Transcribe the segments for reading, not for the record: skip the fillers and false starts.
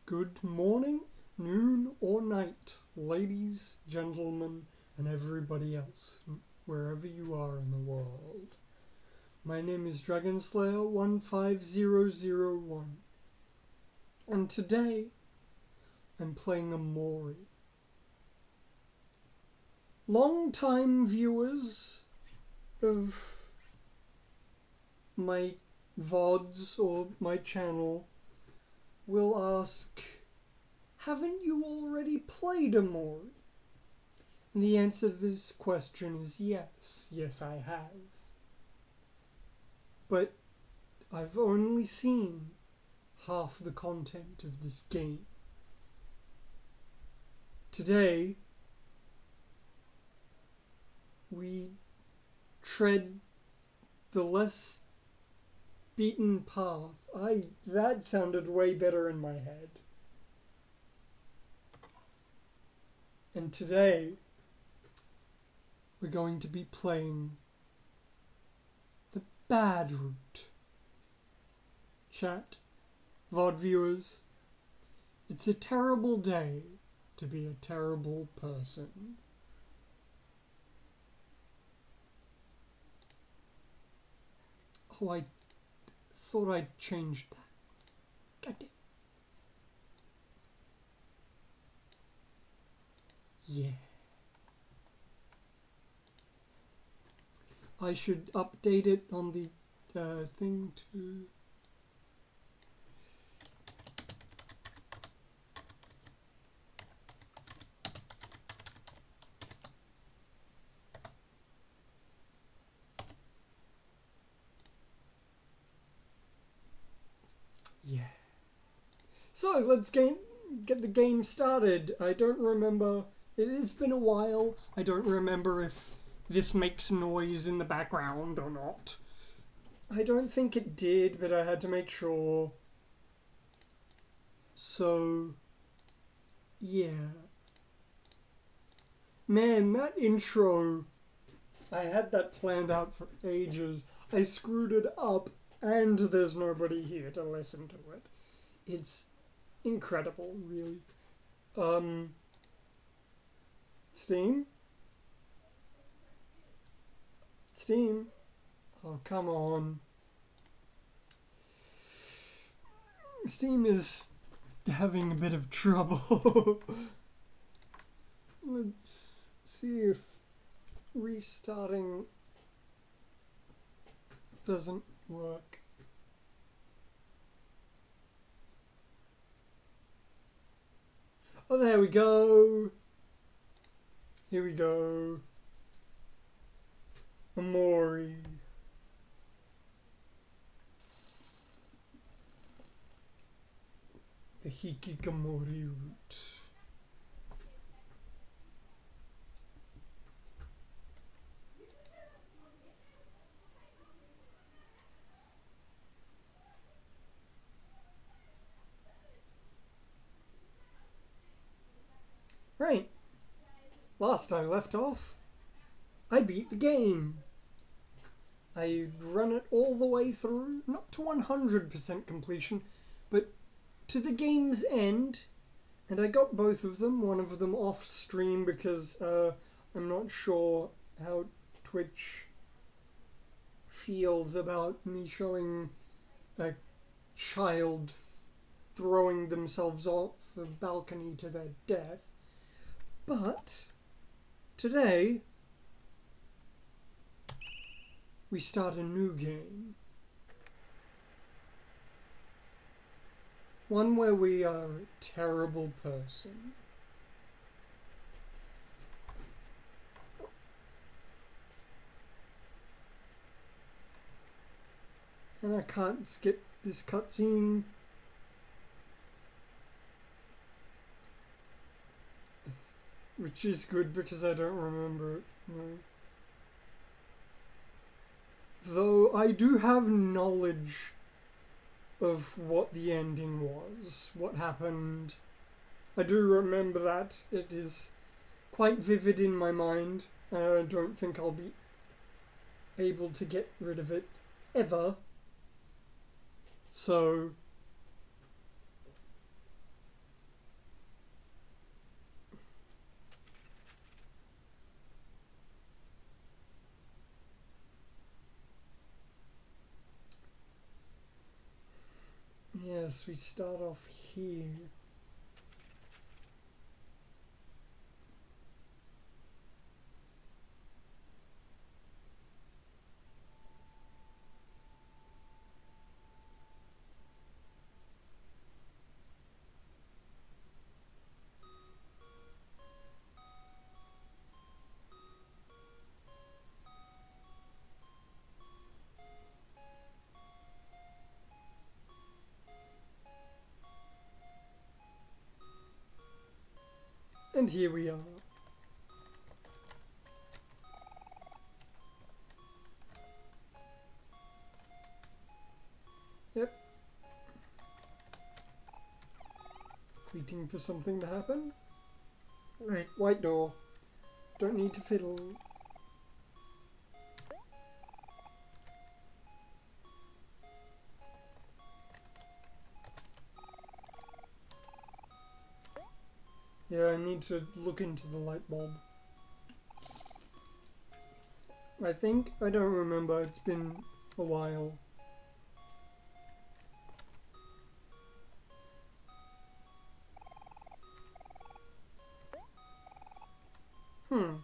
Good morning, noon, or night, ladies, gentlemen, and everybody else, wherever you are in the world. My name is Dragonslayer15001, and today I'm playing Omori. Long-time viewers of my VODs or my channel will ask, haven't you already played Omori? And the answer to this question is yes. Yes, I have. But I've only seen half the content of this game. Today, we tread the less beaten path. That sounded way better in my head. And today, we're going to be playing the bad route. Chat, VOD viewers, it's a terrible day to be a terrible person. Oh, I thought I'd changed that. Goddamn. Yeah. I should update it on the thing to... Yeah. So let's get the game started. I don't remember. It's been a while. I don't remember if this makes noise in the background or not. I don't think it did, but I had to make sure. So, yeah. Man, that intro, I had that planned out for ages. I screwed it up, and there's nobody here to listen to it. It's incredible, really. Steam? Steam? Oh, come on. Steam is having a bit of trouble. Let's see if restarting doesn't work. Oh, there we go. Here we go. Omori. The Hikikomori route. Right. Last I left off, I beat the game. I run it all the way through, not to 100% completion, but to the game's end, and I got both of them, one of them off stream because I'm not sure how Twitch feels about me showing a child throwing themselves off a balcony to their death. But today we start a new game. One where we are a terrible person. And I can't skip this cutscene. Which is good because I don't remember it. No. Though I do have knowledge of what the ending was, what happened. I do remember that. It is quite vivid in my mind, and I don't think I'll be able to get rid of it ever. So Yes, we start off here. And here we are. Yep. Waiting for something to happen. Right, white door. Don't need to fiddle. Yeah, I need to look into the light bulb. I think, I don't remember, it's been a while. Hmm.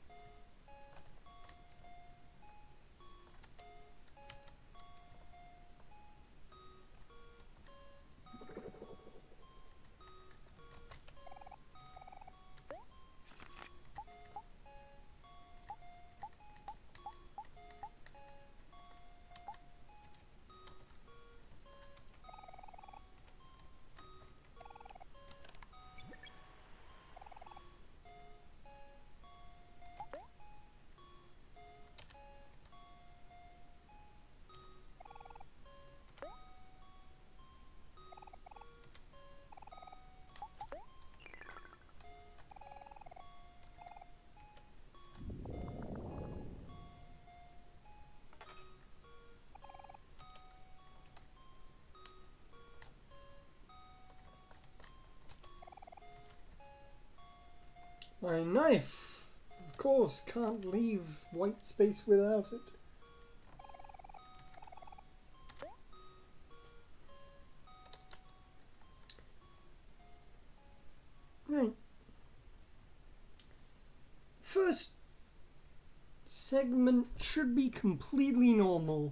My knife! Of course, can't leave white space without it. Right. First segment should be completely normal.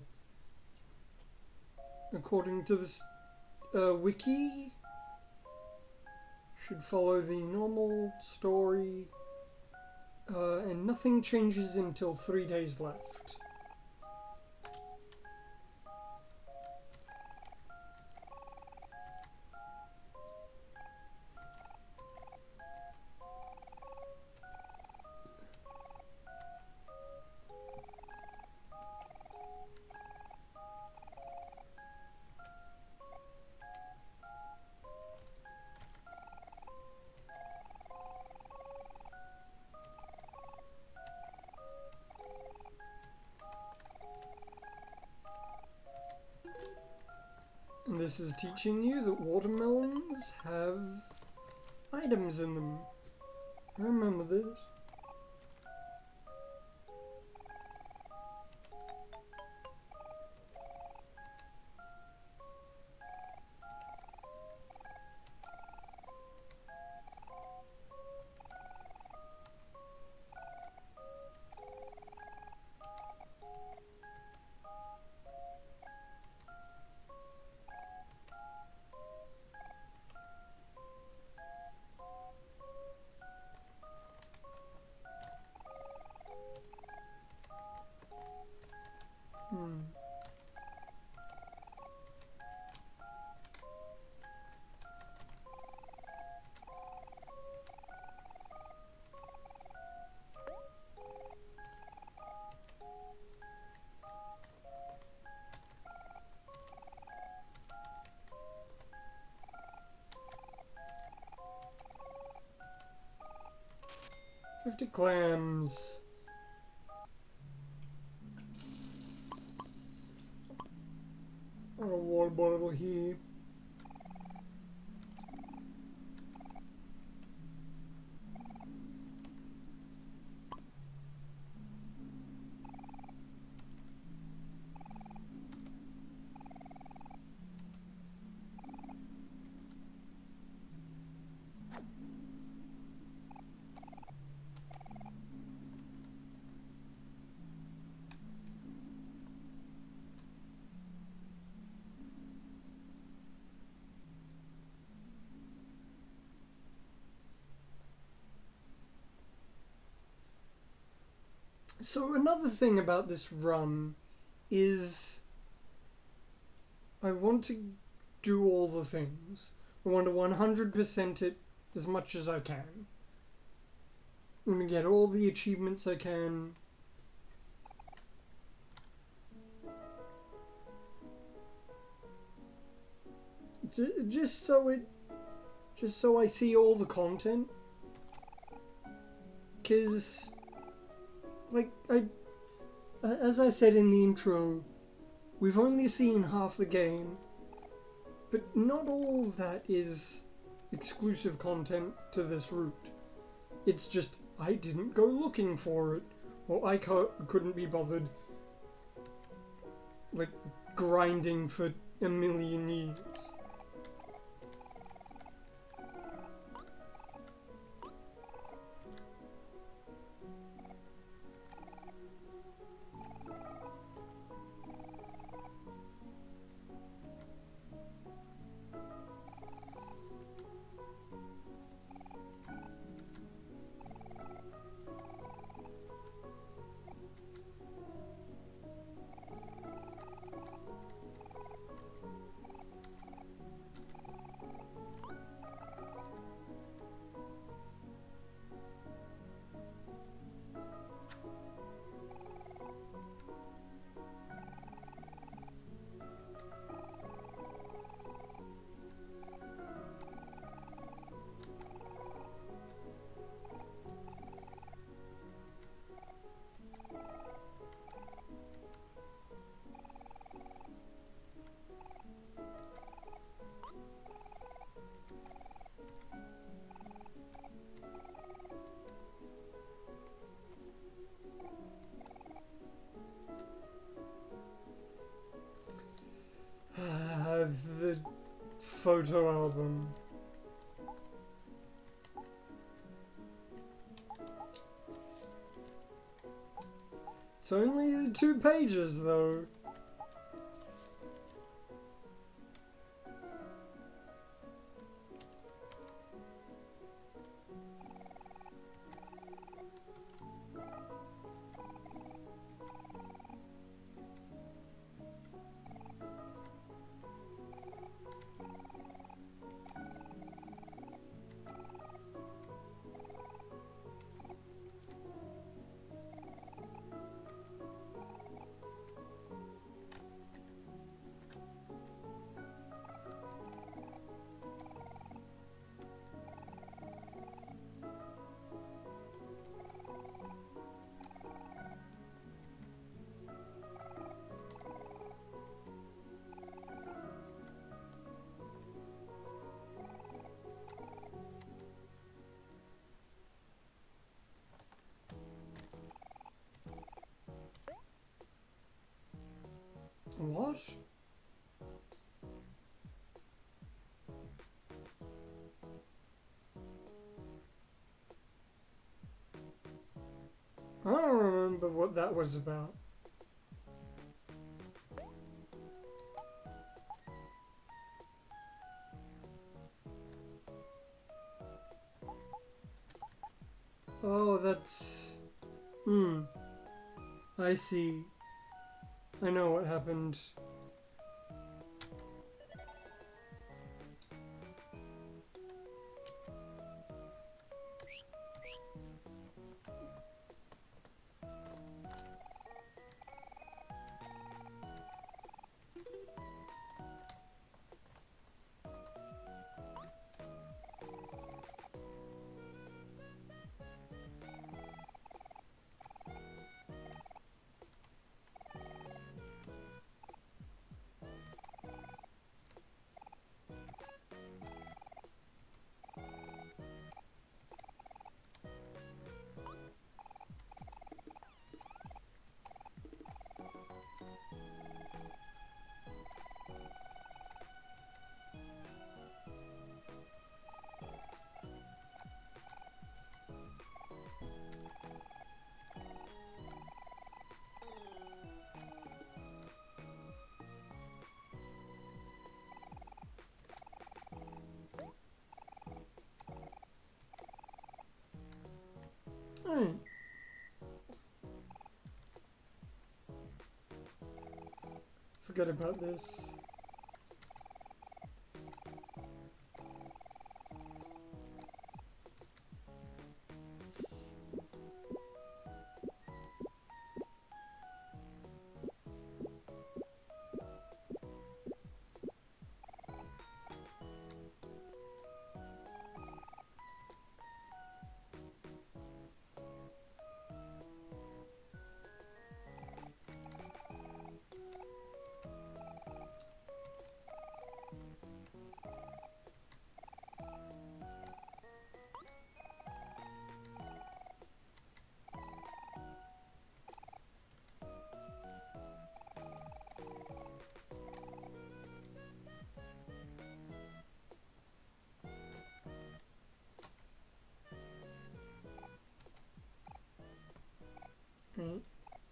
According to this wiki, should follow the normal story, and nothing changes until 3 days left. And this is teaching you that watermelons have items in them. I remember this. Hmm. "50 clams." On a water bottle here. So another thing about this run is I want to do all the things. I want to 100% it as much as I can. I want to get all the achievements I can. Just so I see all the content. 'Cause, like, as I said in the intro, we've only seen half the game, but not all of that is exclusive content to this route. It's just, I didn't go looking for it, or I couldn't be bothered, like, grinding for a million years. The photo album. It's only 2 pages though. What? I don't remember what that was about. Oh, that's... I see. I know what happened. Alright. Forget about this. Right.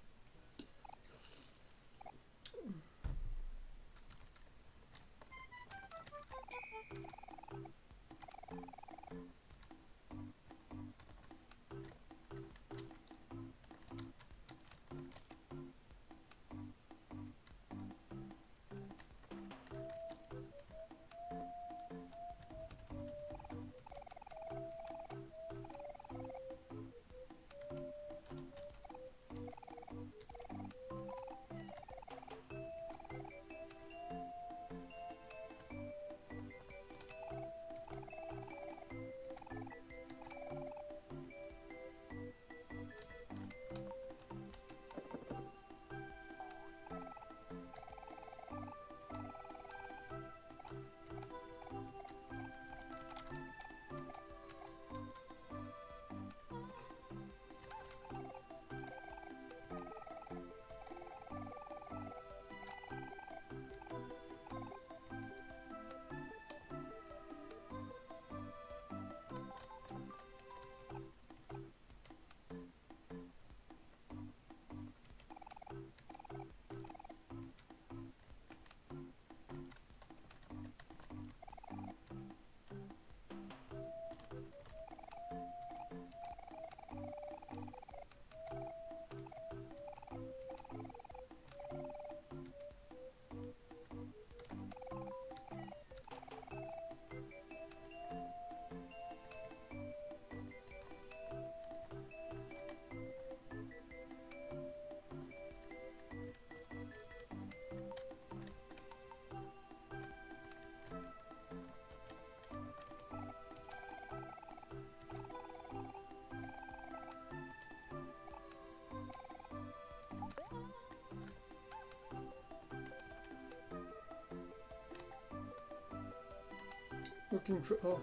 Looking for... oh.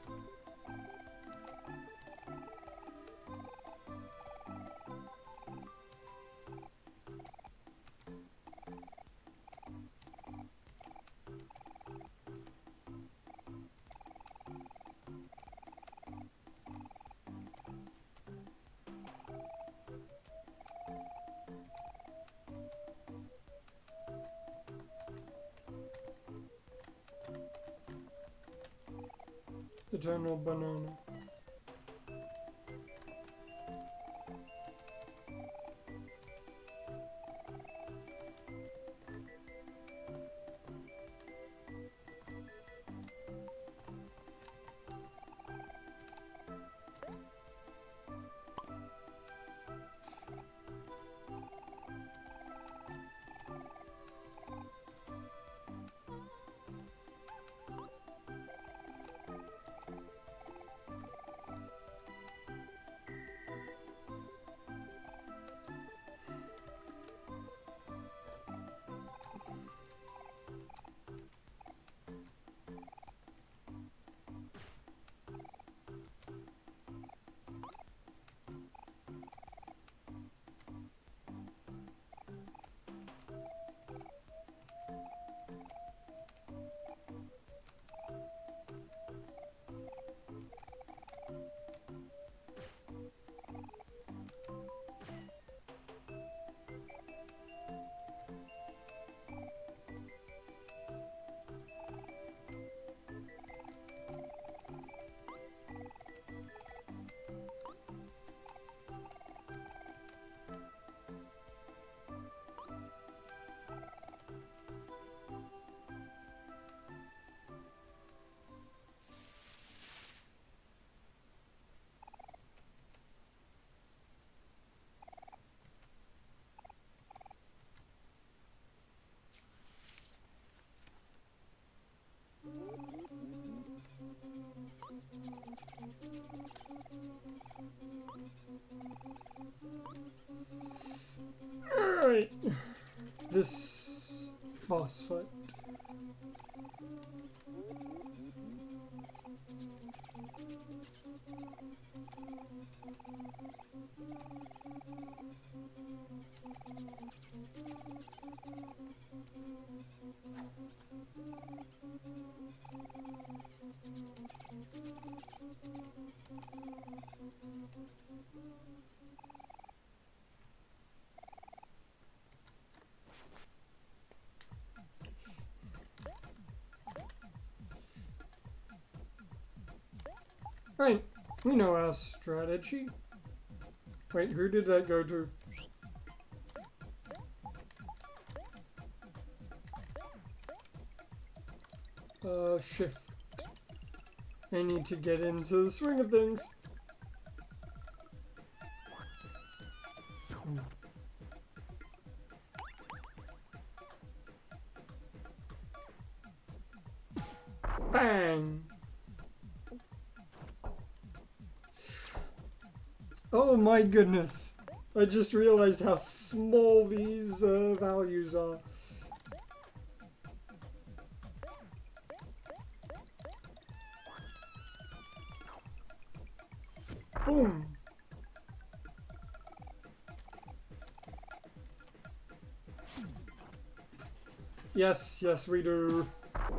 Eternal banana. Alright. This boss fight. Right, we know our strategy. Wait, who did that go to? Shift. I need to get into the swing of things. Bang! Oh my goodness. I just realized how small these values are. Boom. Yes, yes we do.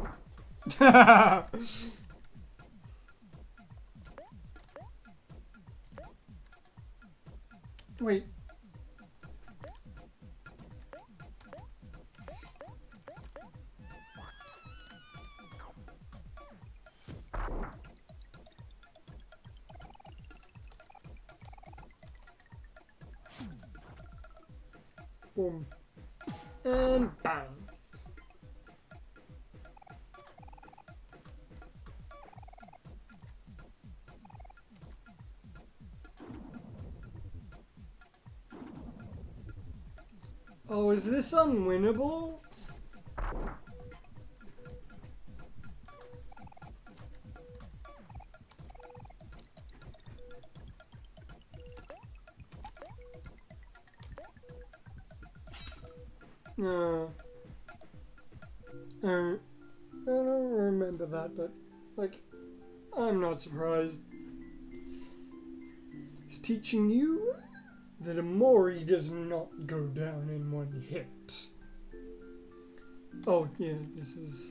Wait. Boom. And bang. Oh, is this unwinnable? I don't remember that, but, like, I'm not surprised. It's teaching you that a Mori does not go down in one hit. Oh, yeah, this is...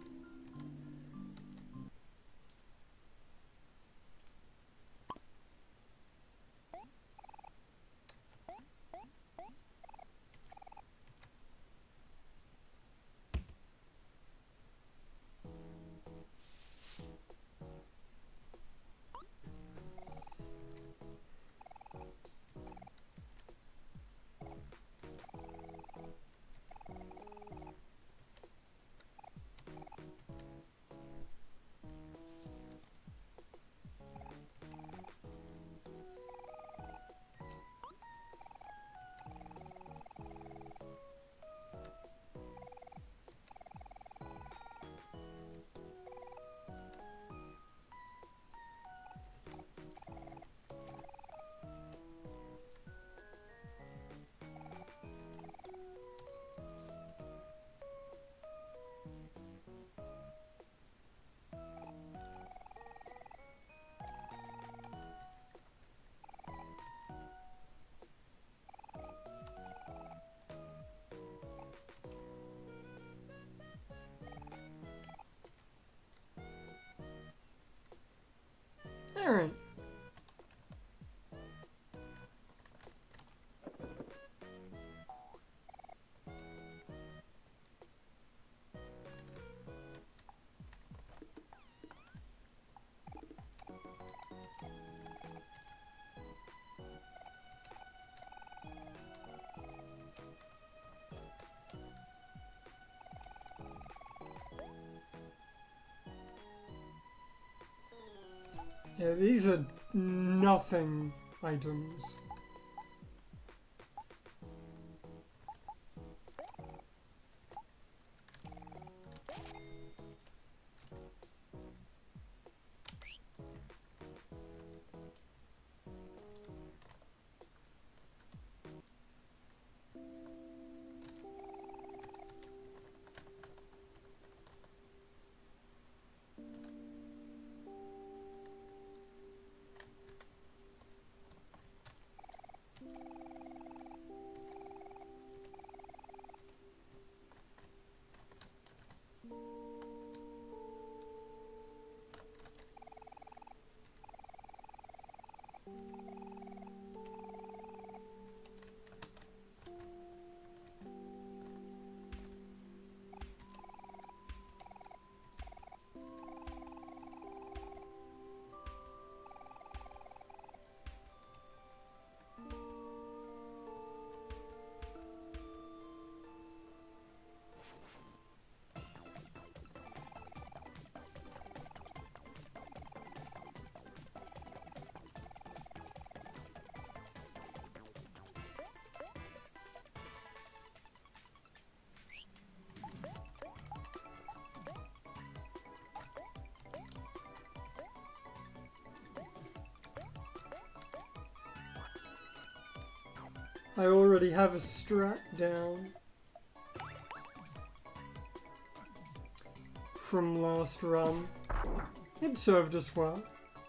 Alright. Yeah, these are nothing items. I already have a strat down from last run. It served us well.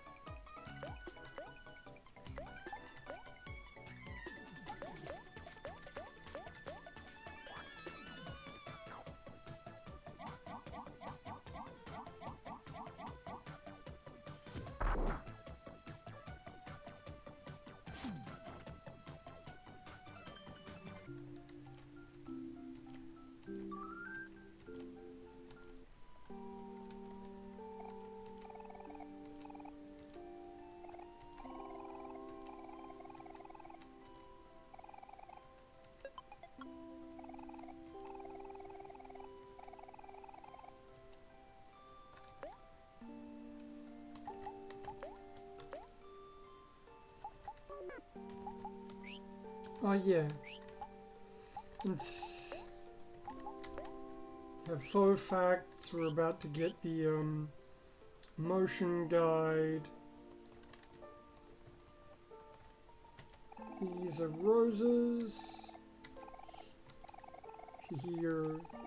Oh yeah, it's faux facts. We're about to get the motion guide. These are roses. Here.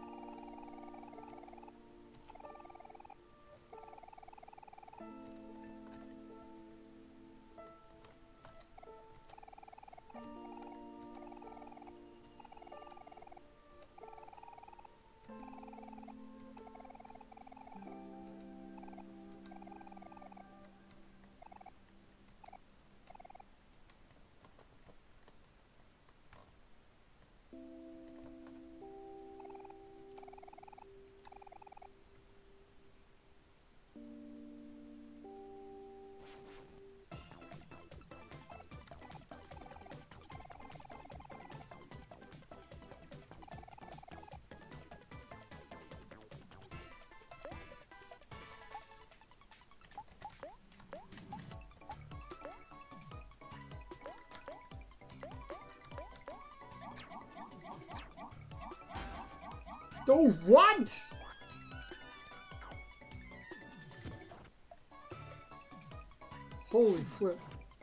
Oh, what? Holy flip.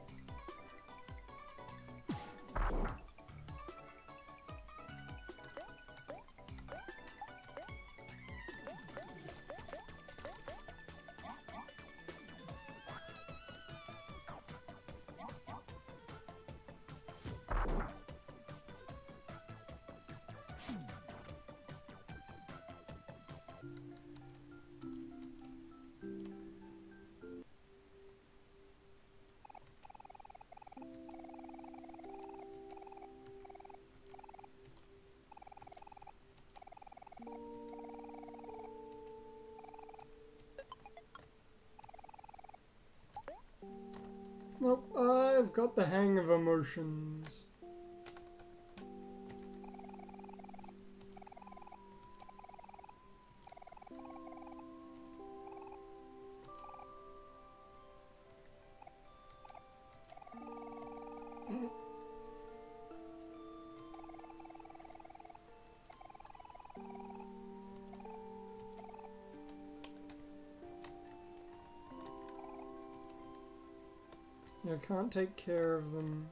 Nope, I've got the hang of emotions. I can't take care of them.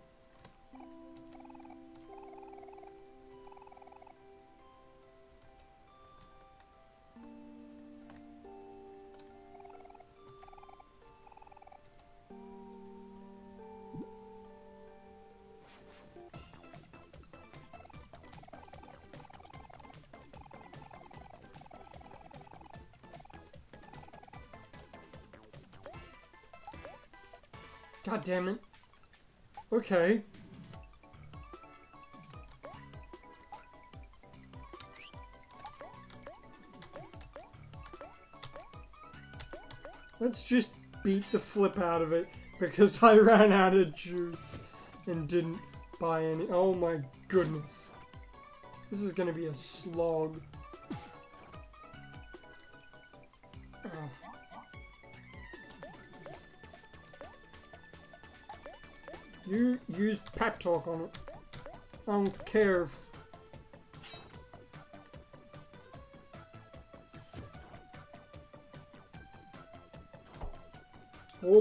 God damn it. Okay. Let's just beat the flip out of it because I ran out of juice and didn't buy any. Oh my goodness. This is gonna be a slog. Oh. You use pep talk on it. I don't care if... Oh.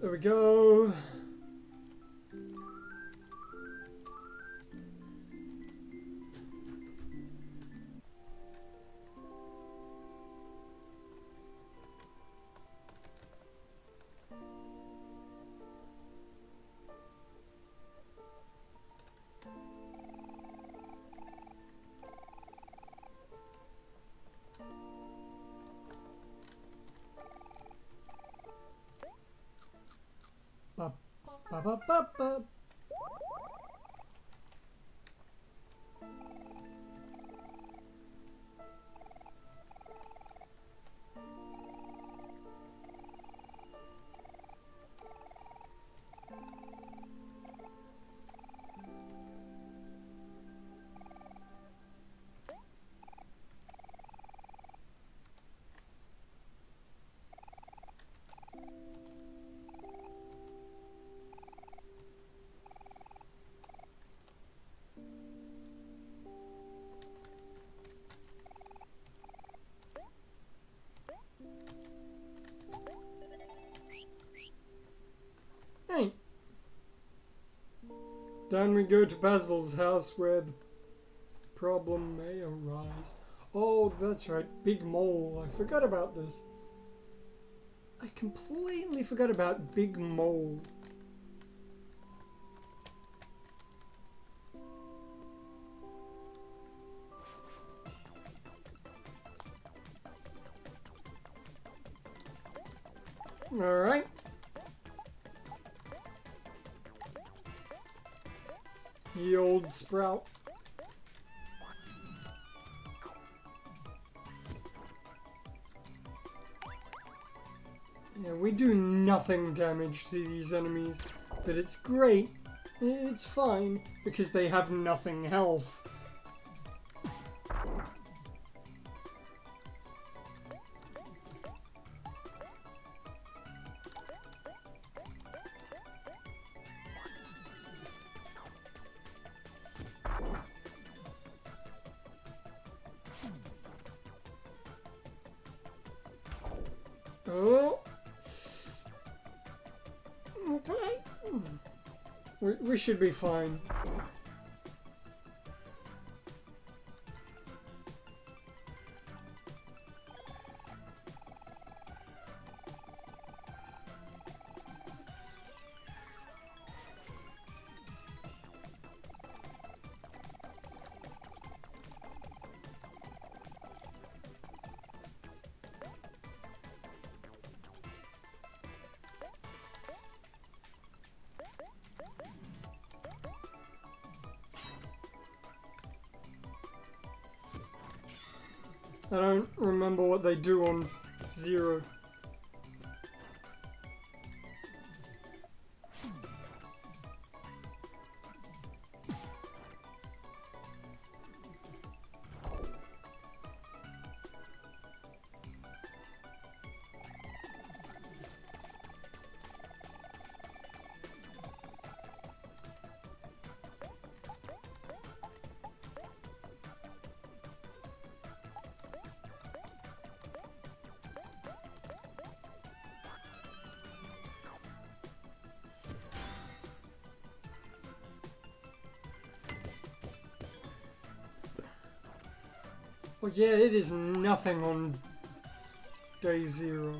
There we go. Ba ba ba ba ba. Hey. Down we go to Basil's house where the problem may arise. Oh, that's right. Big Mole. I forgot about this. I completely forgot about Big Mole. Alright. The old sprout. Yeah, we do nothing damage to these enemies, but it's great. It's fine, because they have nothing health. Oh. Okay. We should be fine. I don't remember what they do on Zero. Well, yeah, it is nothing on day 0.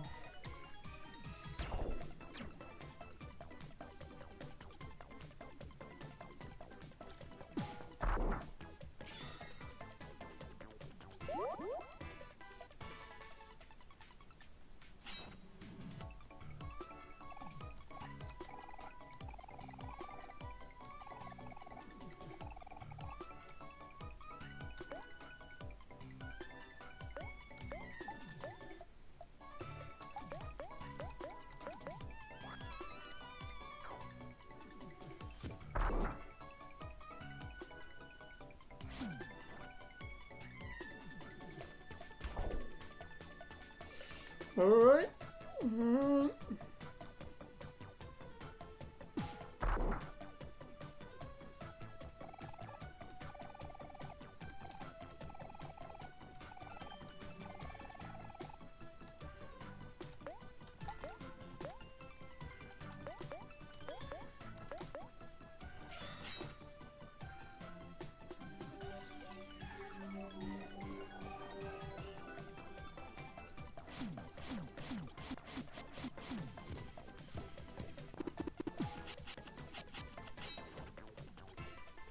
Alright.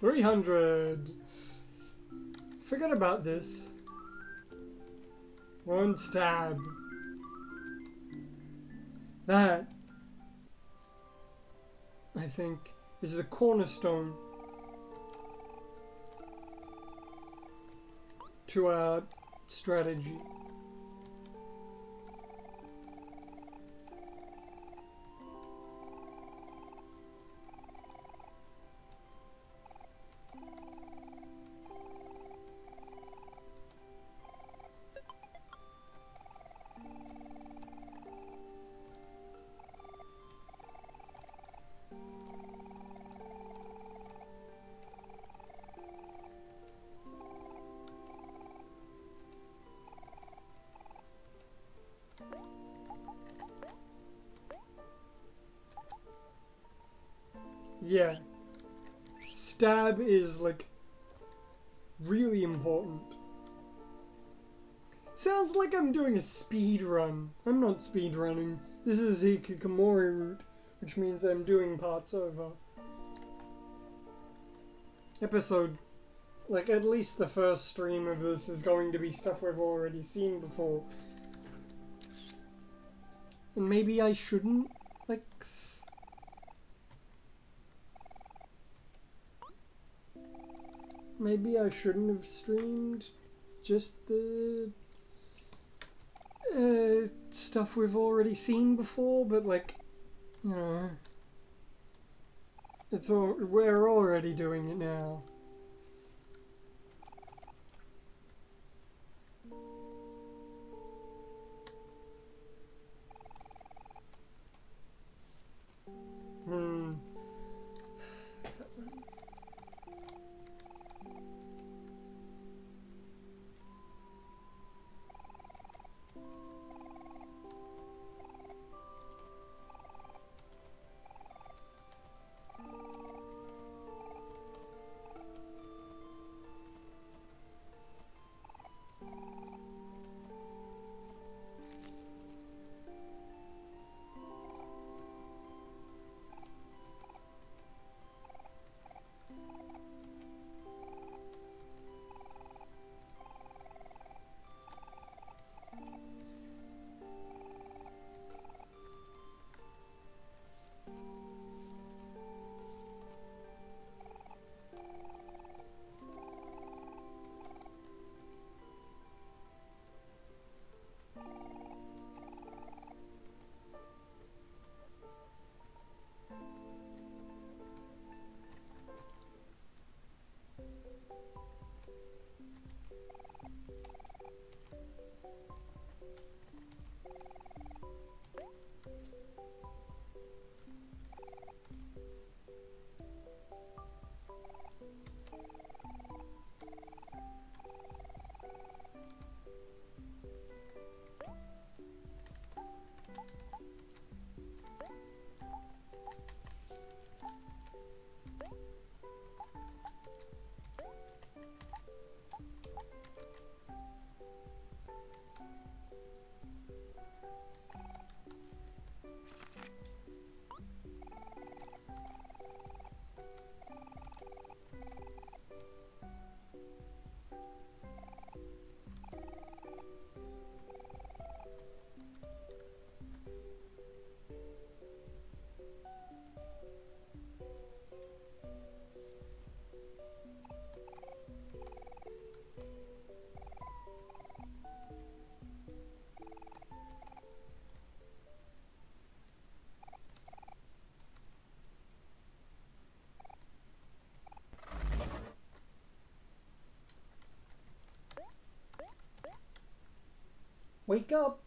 300. Forget about this. One stab. That, I think, is the cornerstone to our strategy. Yeah. Stab is, like, really important. Sounds like I'm doing a speed run. I'm not speed running. This is Hikikomori route, which means I'm doing parts over. Episode, like, at least the first stream of this is going to be stuff we've already seen before. And maybe I shouldn't, like... Maybe I shouldn't have streamed just the stuff we've already seen before, but like, you know, we're already doing it now. Wake up!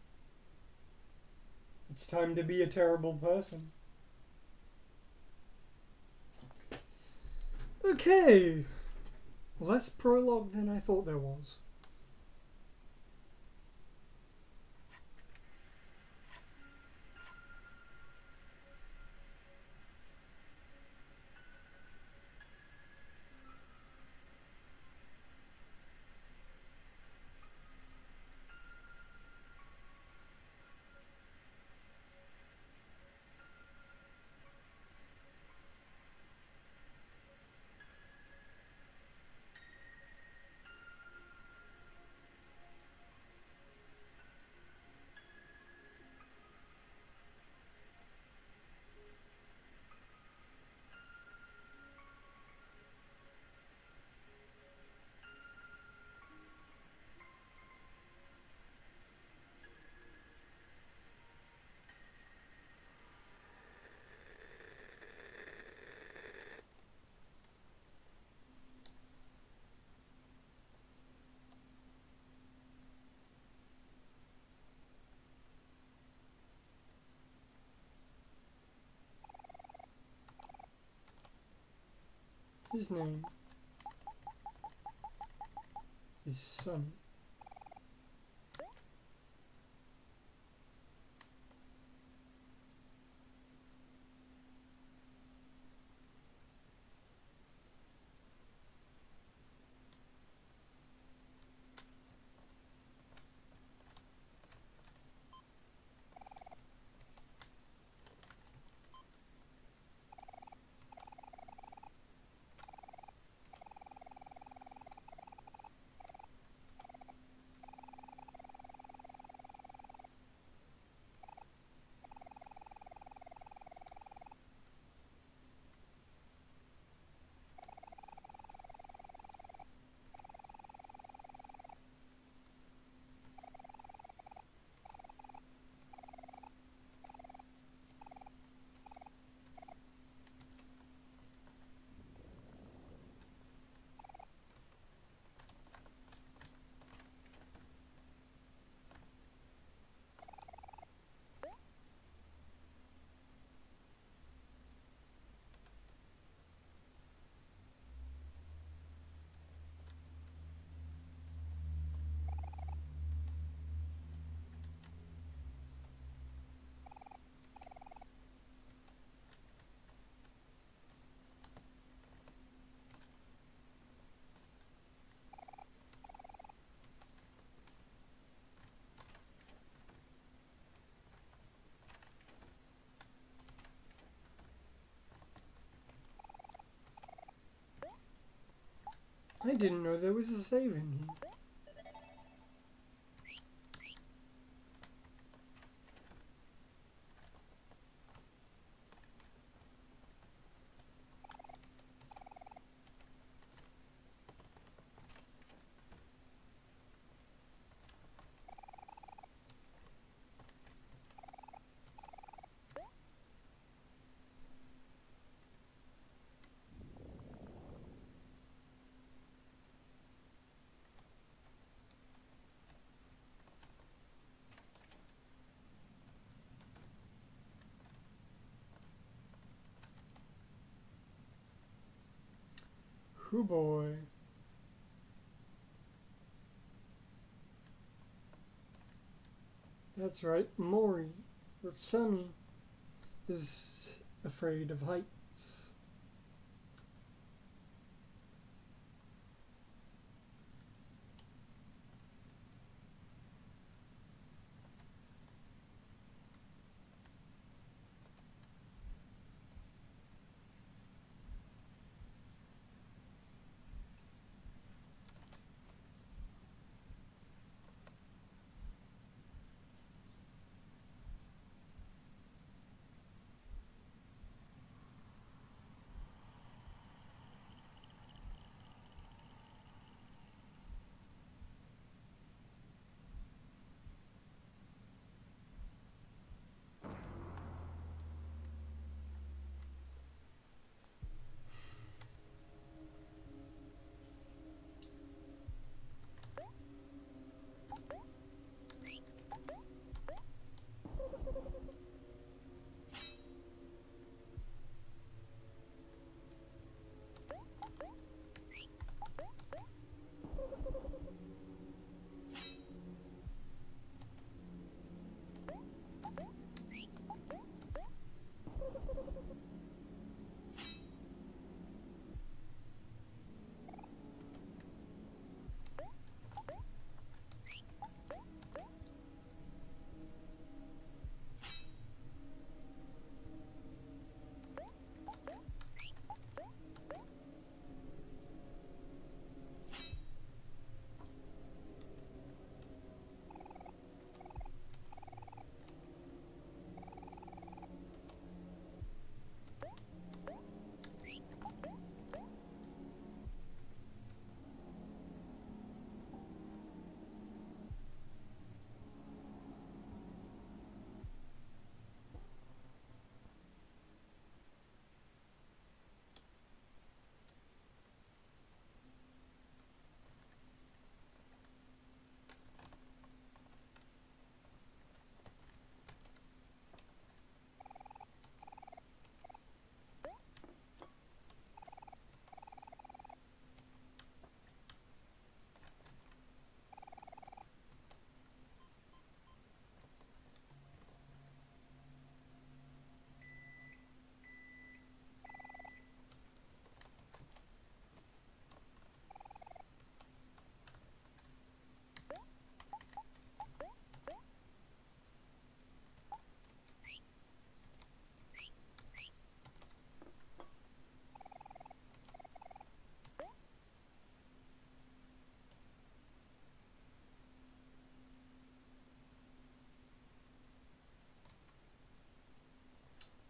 It's time to be a terrible person. Okay, less prologue than I thought there was. His name is Sunny. I didn't know there was a save in here. Hoo boy. That's right, Mori, or Sunny, is afraid of heights.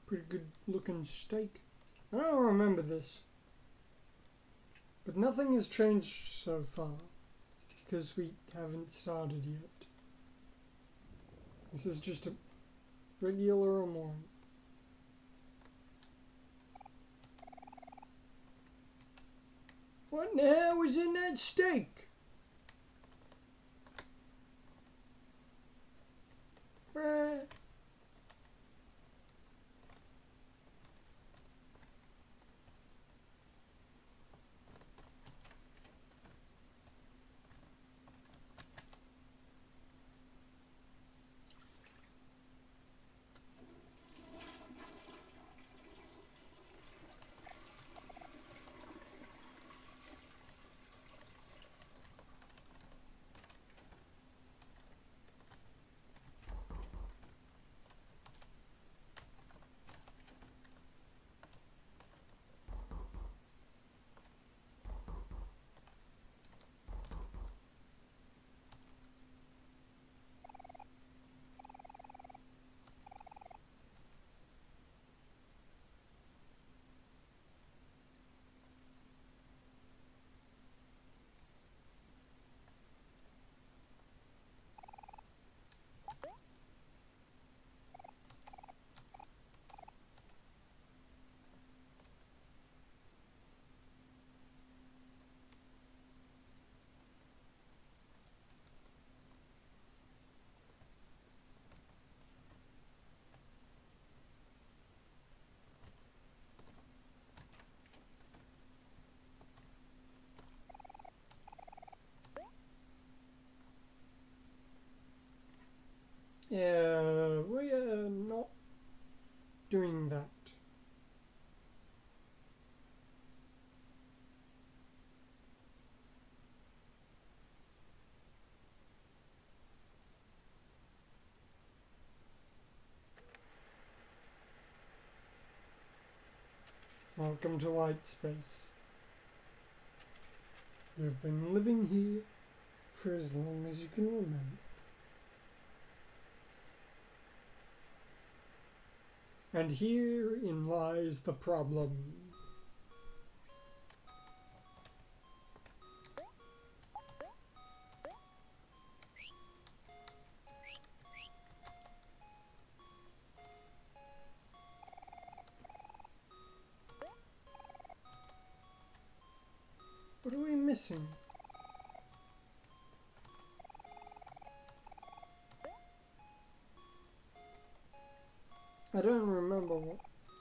Pretty good looking steak. I don't remember this. But nothing has changed so far. Because we haven't started yet. This is just a regular morning. What the hell was in that steak? Bruh. Yeah, we are not doing that. Welcome to White Space. You've been living here for as long as you can remember. And herein lies the problem. What are we missing? I don't remember what.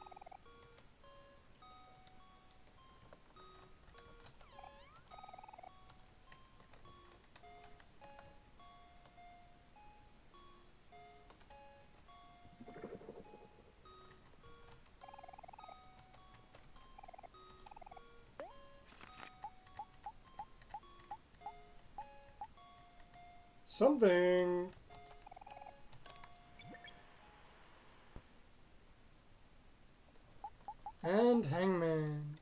Something. And Hangman.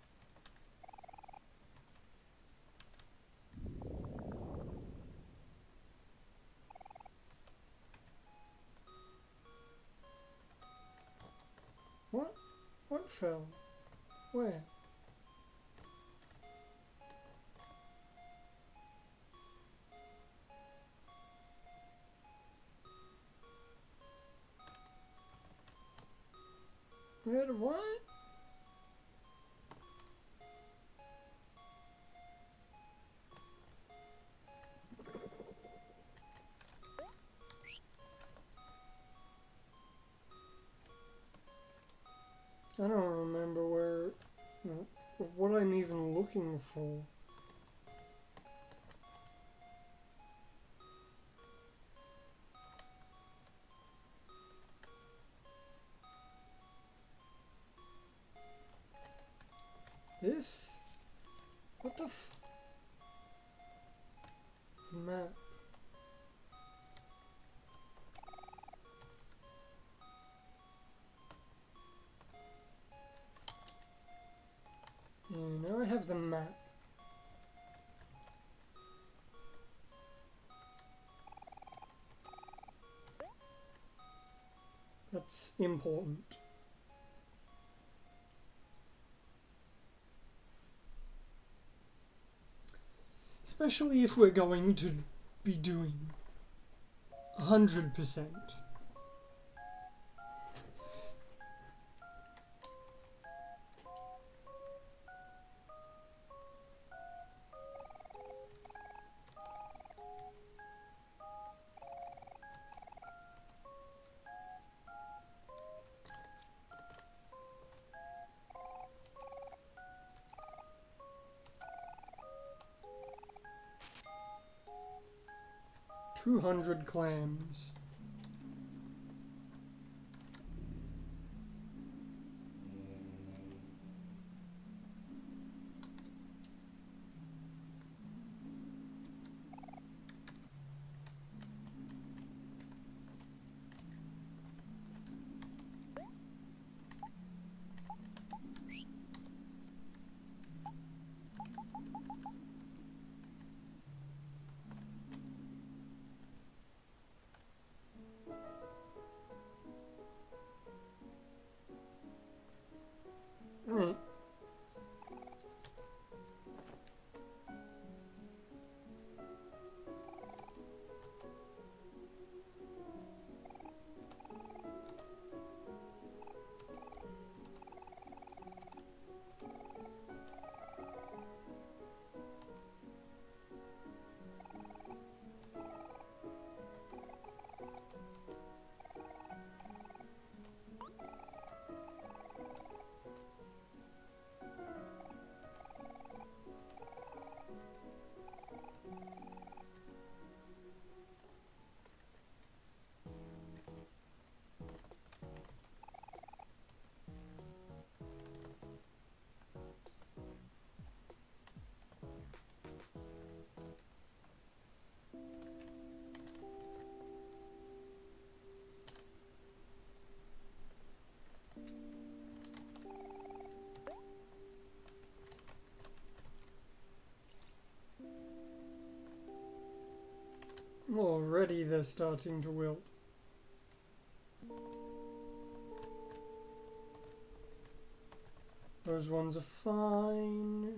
What? What fell? Where? Where? What? I don't remember where, what I'm even looking for. This? What the f... The map. Yeah, now I have the map. That's important. Especially if we're going to be doing 100%. $200 clams. Right. Already they're starting to wilt. Those ones are fine.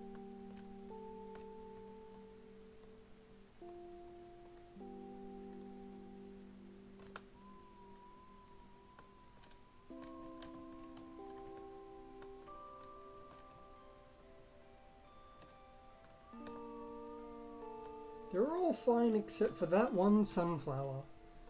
They're all fine except for that one sunflower.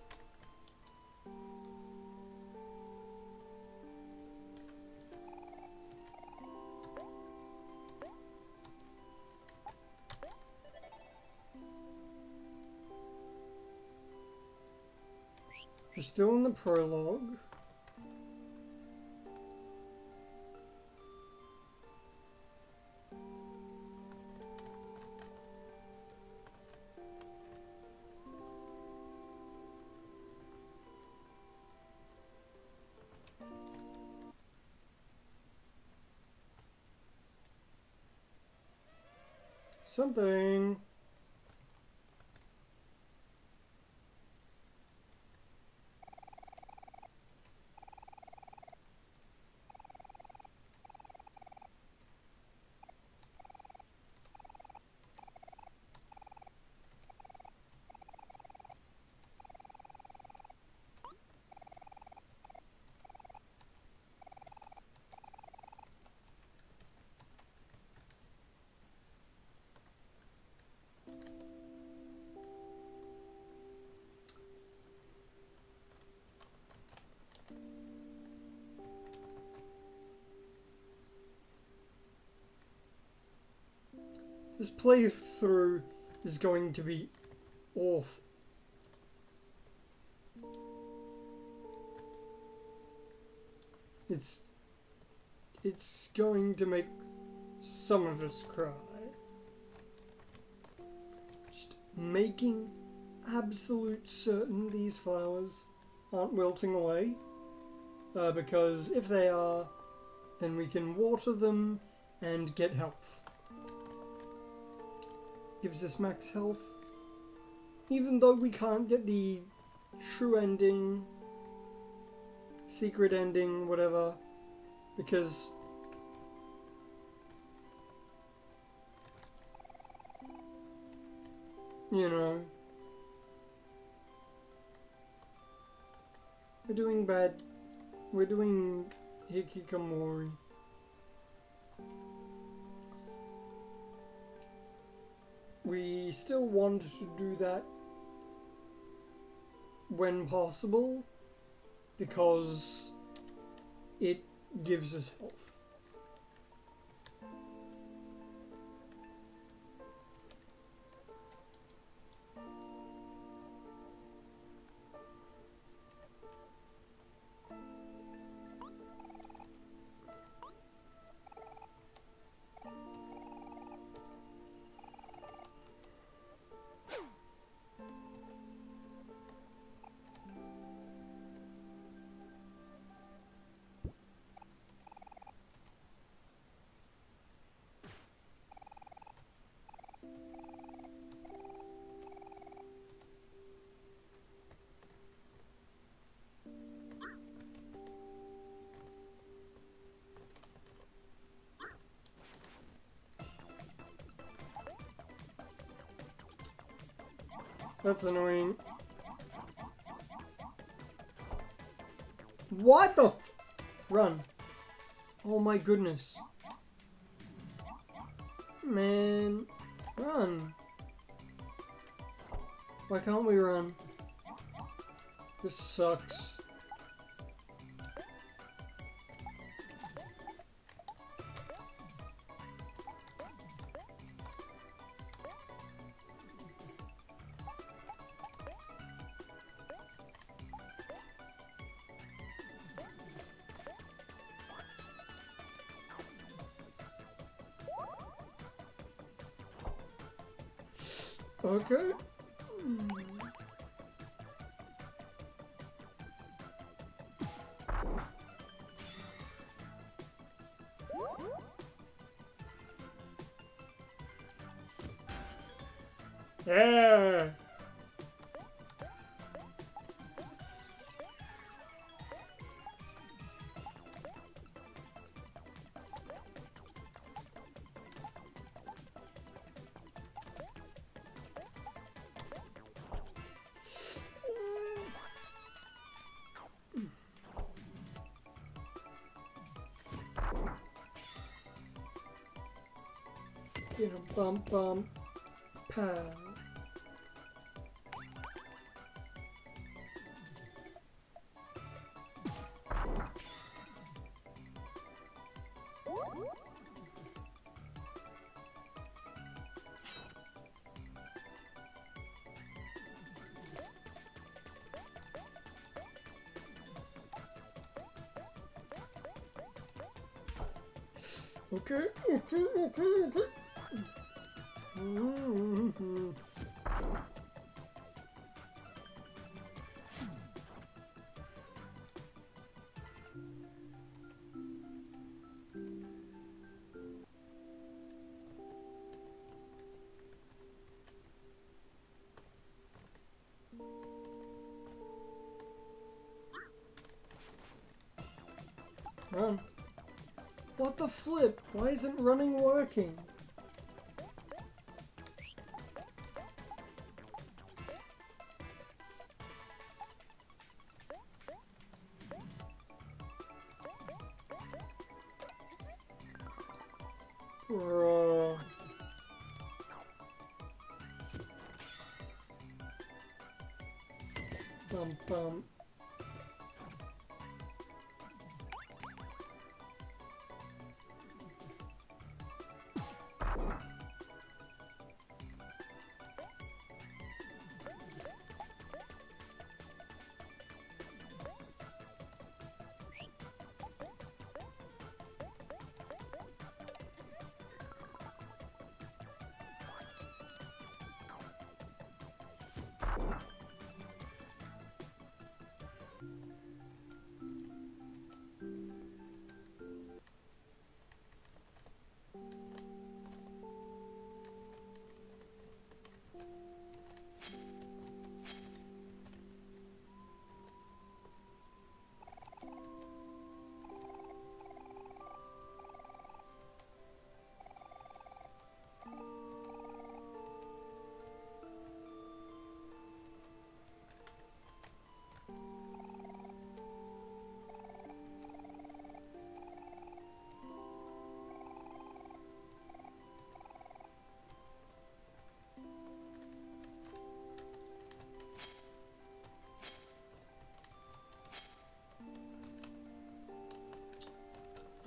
We're still in the prologue. Something. This playthrough is going to be awful. It's going to make some of us cry. Just making absolute certain these flowers aren't wilting away. Because if they are, then we can water them and get health. Gives us max health. Even though we can't get the true ending, secret ending, whatever, because You know. We're doing bad. We're doing Hikikomori. We still want to do that when possible because it gives us health. That's annoying. What the f— Run. Oh my goodness. Man. Run. Why can't we run? This sucks. Okay. Yeah. Get a bump bump pow. Okay, okay, okay, okay. Run. What the flip? Why isn't running working? Bro. Bum bum.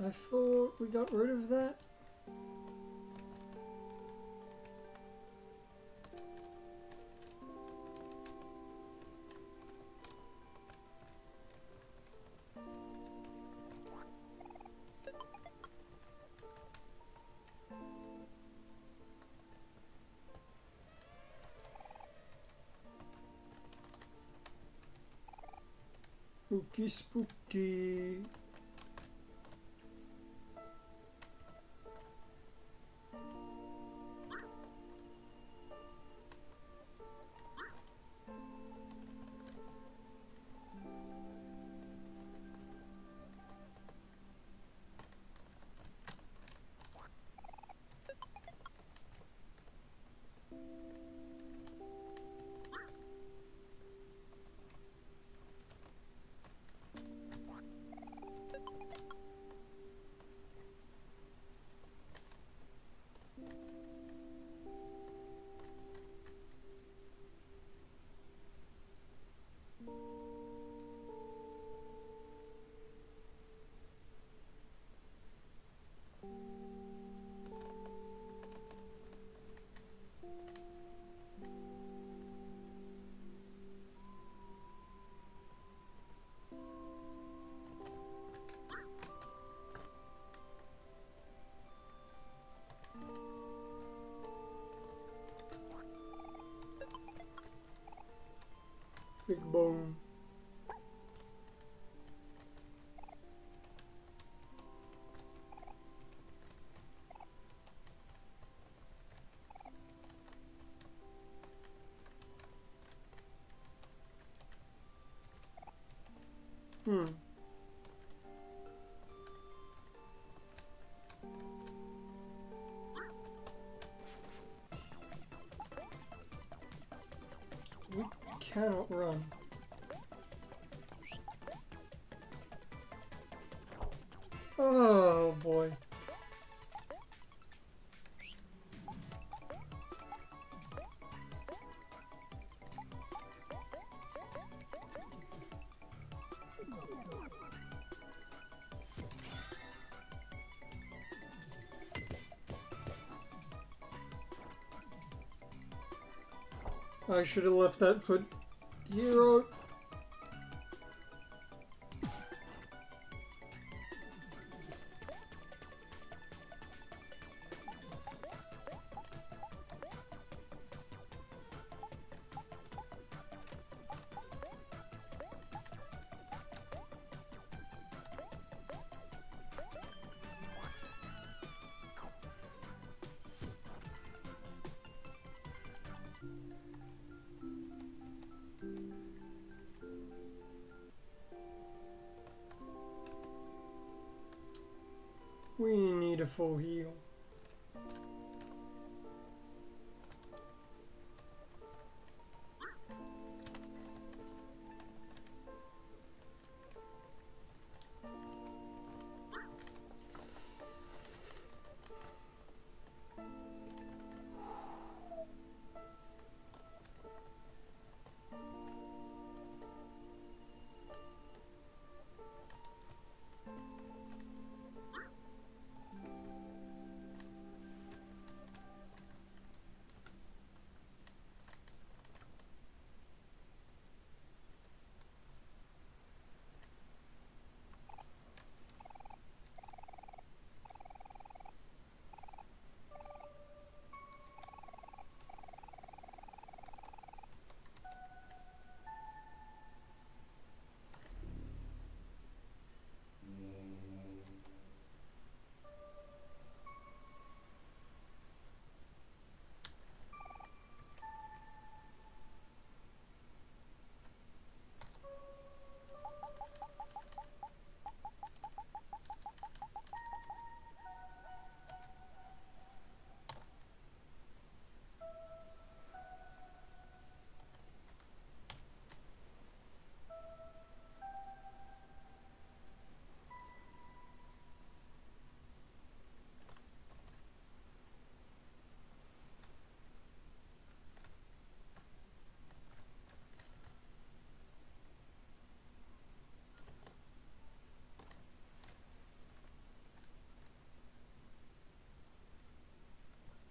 I thought we got rid of that. Spooky, spooky. Big bone. We cannot run. Oh boy. I should have left that for Hero. We need a full heal.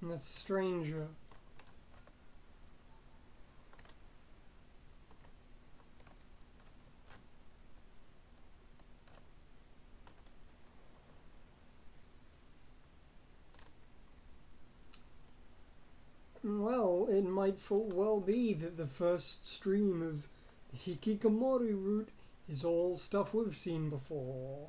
And the stranger. Well, it might full well be that the first stream of the Hikikomori route is all stuff we've seen before.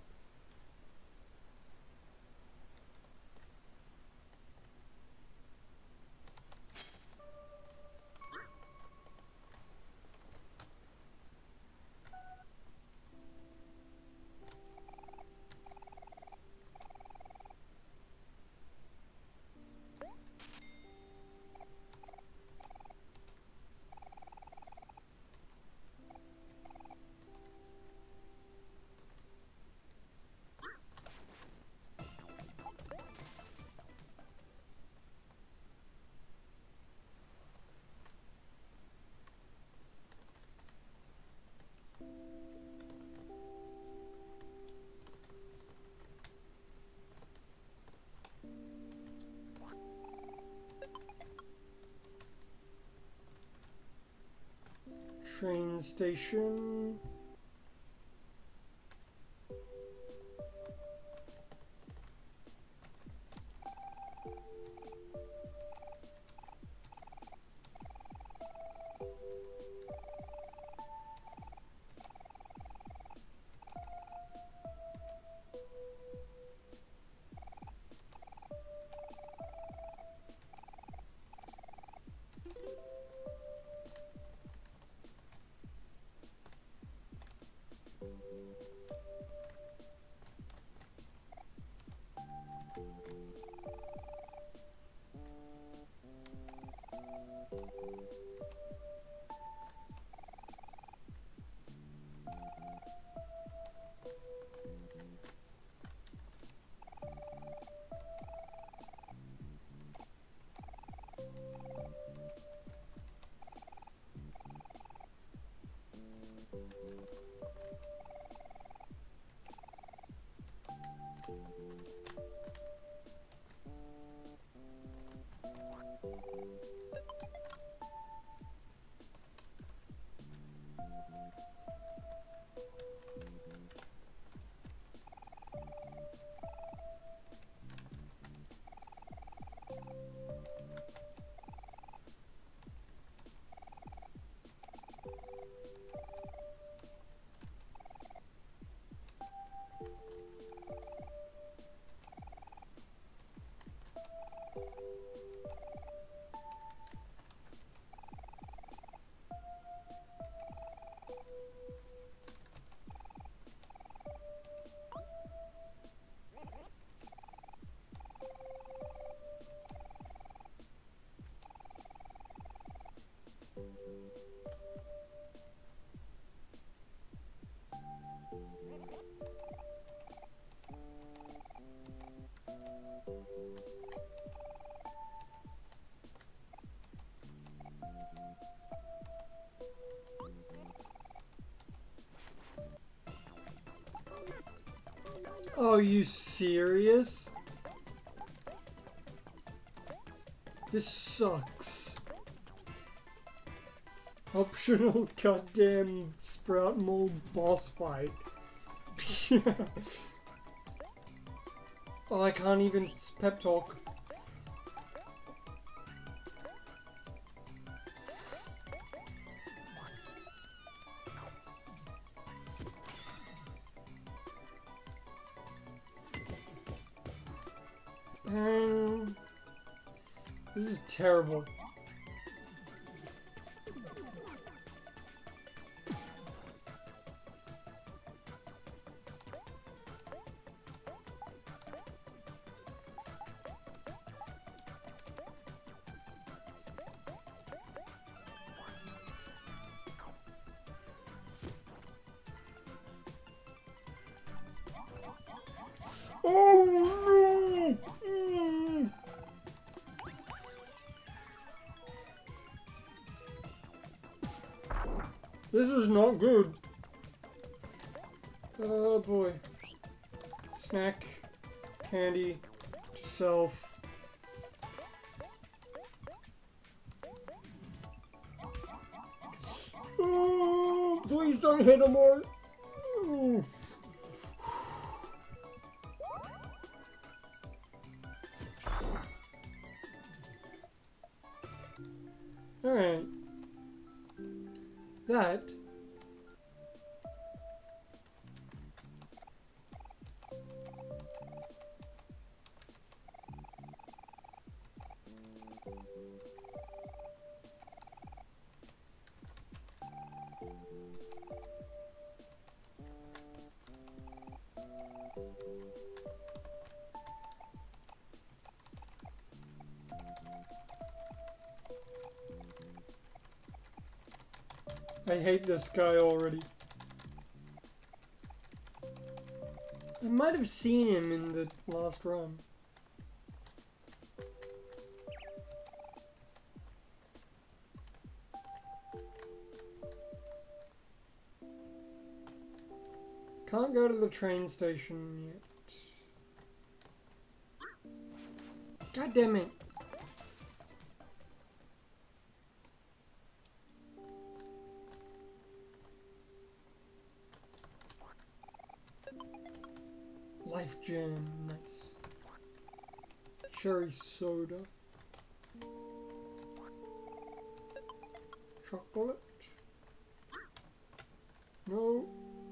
Train station. Are you serious? This sucks. Optional goddamn Sprout Mold boss fight. Oh, I can't even pep talk. This is terrible. Oh no! This is not good. Oh boy. Snack, candy, to self. Please don't hit him more. Ooh. Alright. That. I hate this guy already. I might have seen him in the last run. Can't go to the train station yet. God damn it. Life Jam, nice. Cherry soda. Chocolate. No.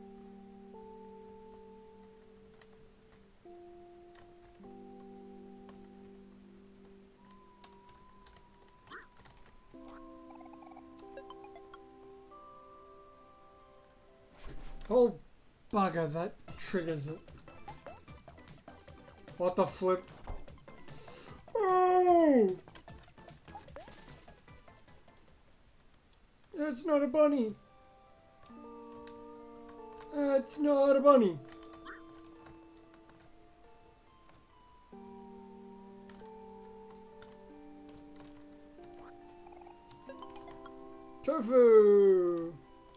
Oh, bugger, that triggers it. What the flip? Oh! That's not a bunny. That's not a bunny. Tofu!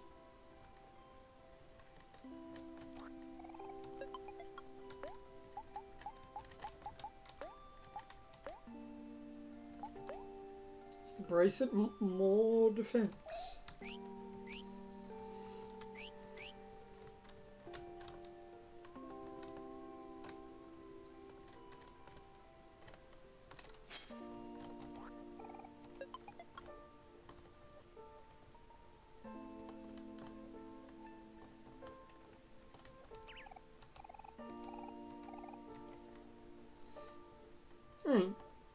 Just the bracelet, more defense. Alright.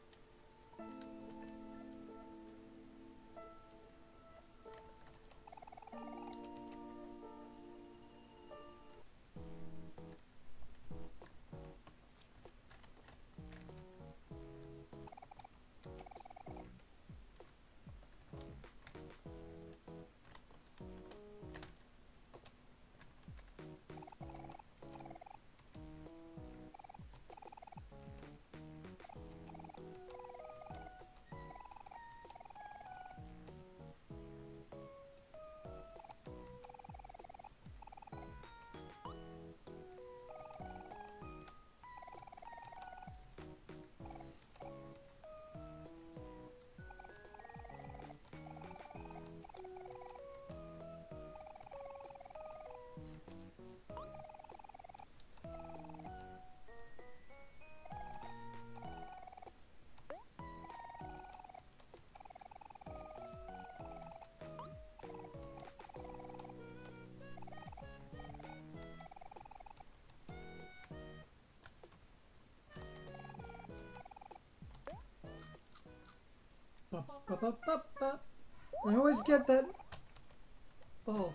Ba, ba, ba, ba, ba. I always get that. Oh.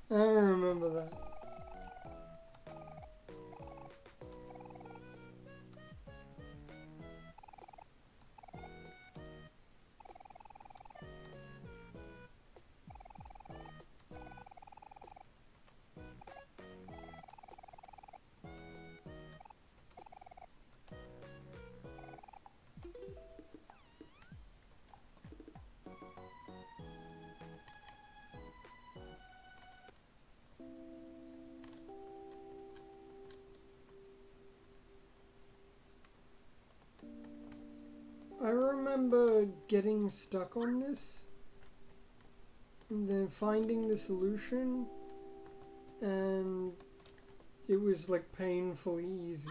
I remember that. I remember getting stuck on this and then finding the solution, and it was like painfully easy.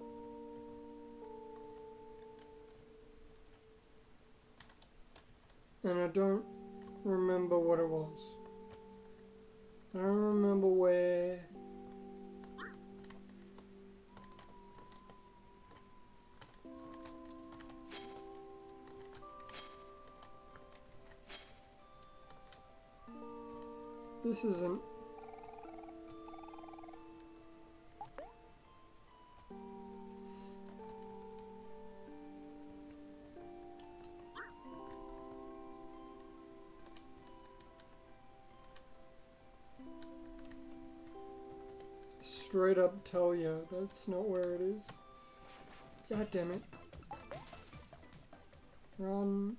And I don't remember what it was. I don't remember where. This isn't. Straight up tell you that's not where it is. God damn it. Run.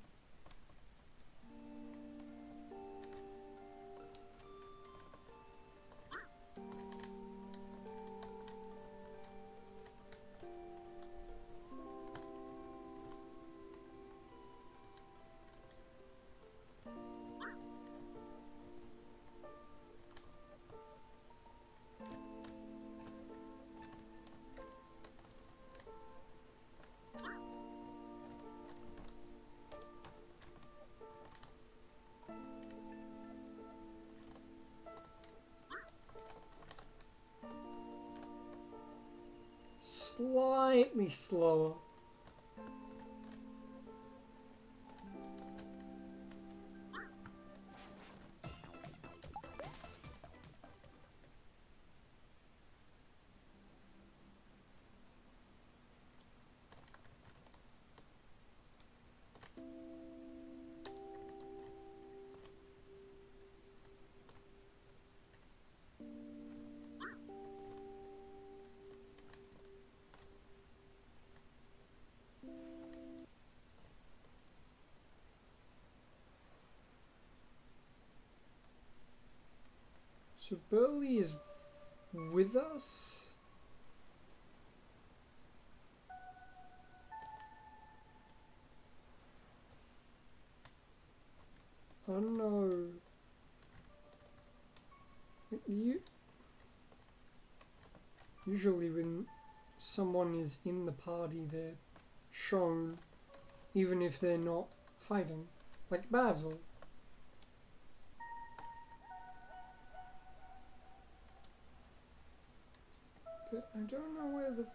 Slightly slower. So Burley is with us? I don't know. Usually when someone is in the party, they're shown, even if they're not fighting. Like Basil. But I don't know where the...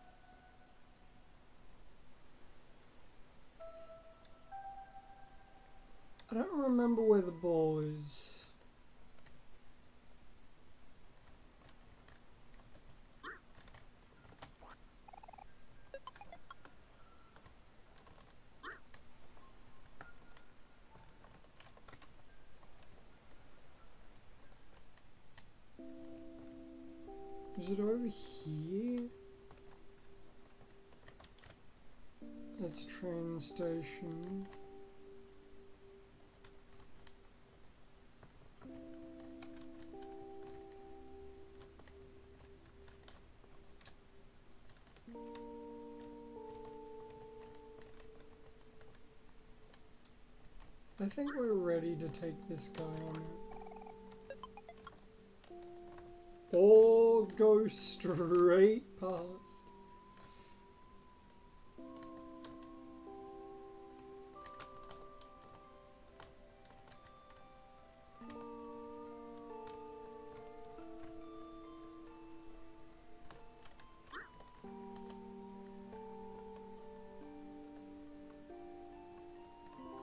I don't remember where the ball is. Is it over here? That's train station. I think we're ready to take this guy on. Or go straight past.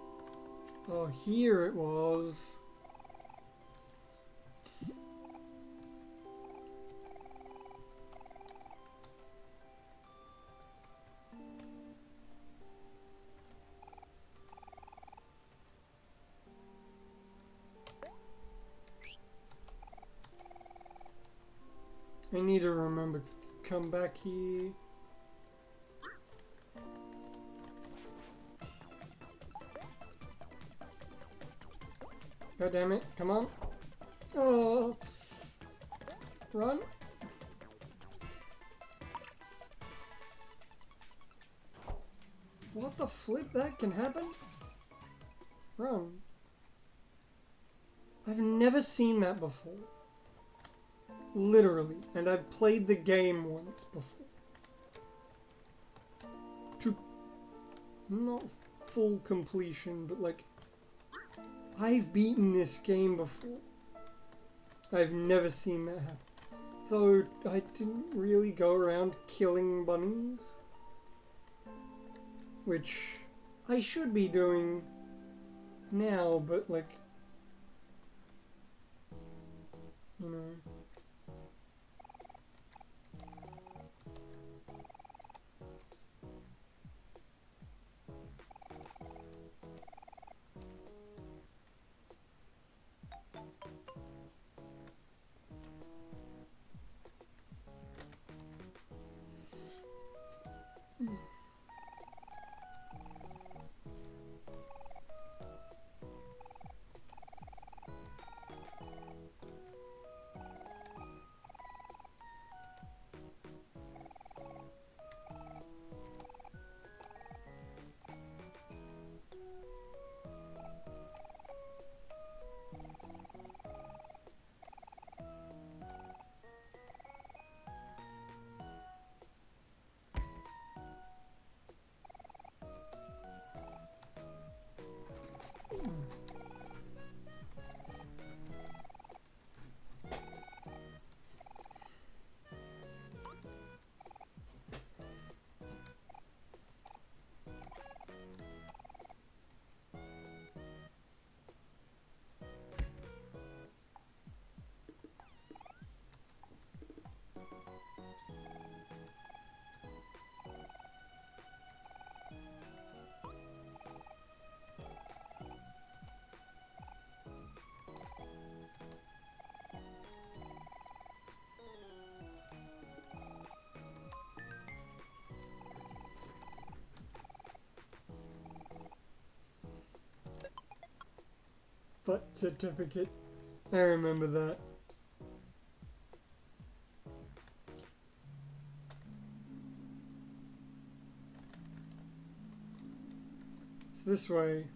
Oh, here it was. I need to remember to come back here. God damn it, come on. Oh, run. What the flip? That can happen? Run. I've never seen that before. Literally. And I've played the game once before. To not full completion, but like, I've beaten this game before. I've never seen that happen. Though I didn't really go around killing bunnies. Which I should be doing now, but like, you know. Birth certificate. I remember that. It's this way.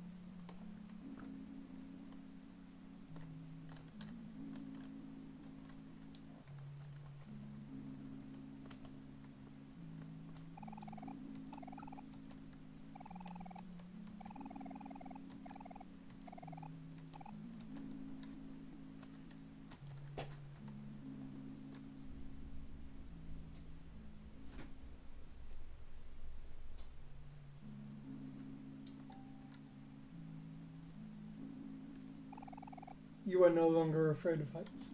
You are no longer afraid of heights.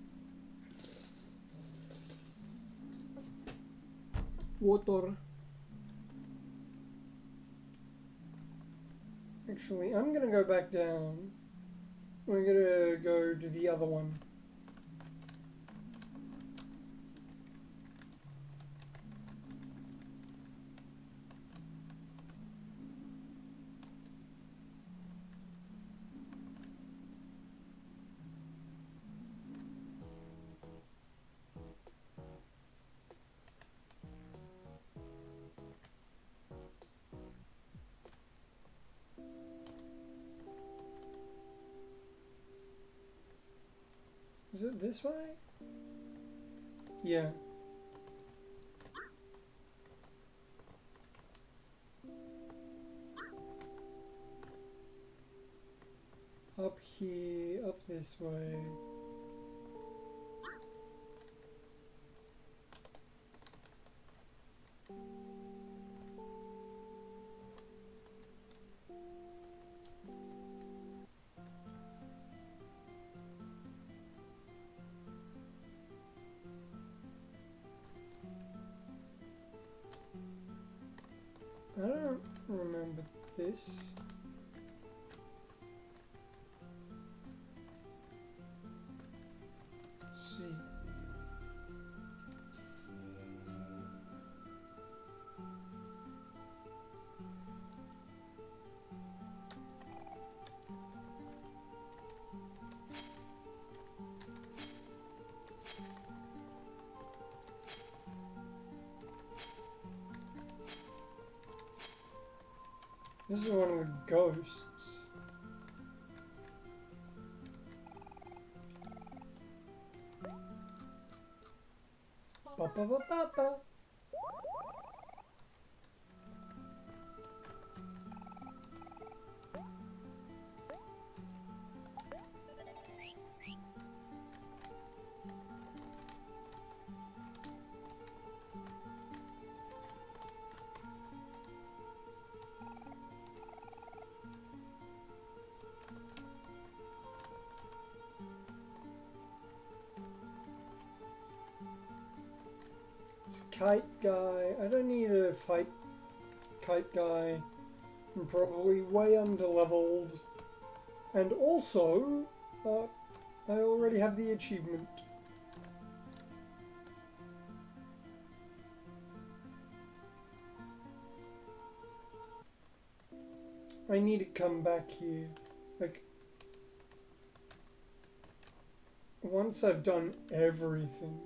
Water. Actually, I'm gonna go back down. We're gonna go to the other one. Is it this way? Yeah. Up here, up this way. I don't remember this. Let's see. This is one of the ghosts. Ba ba ba ba ba. This kite guy, I don't need to fight kite guy. I'm probably way underleveled. And also, I already have the achievement. I need to come back here. Like, once I've done everything.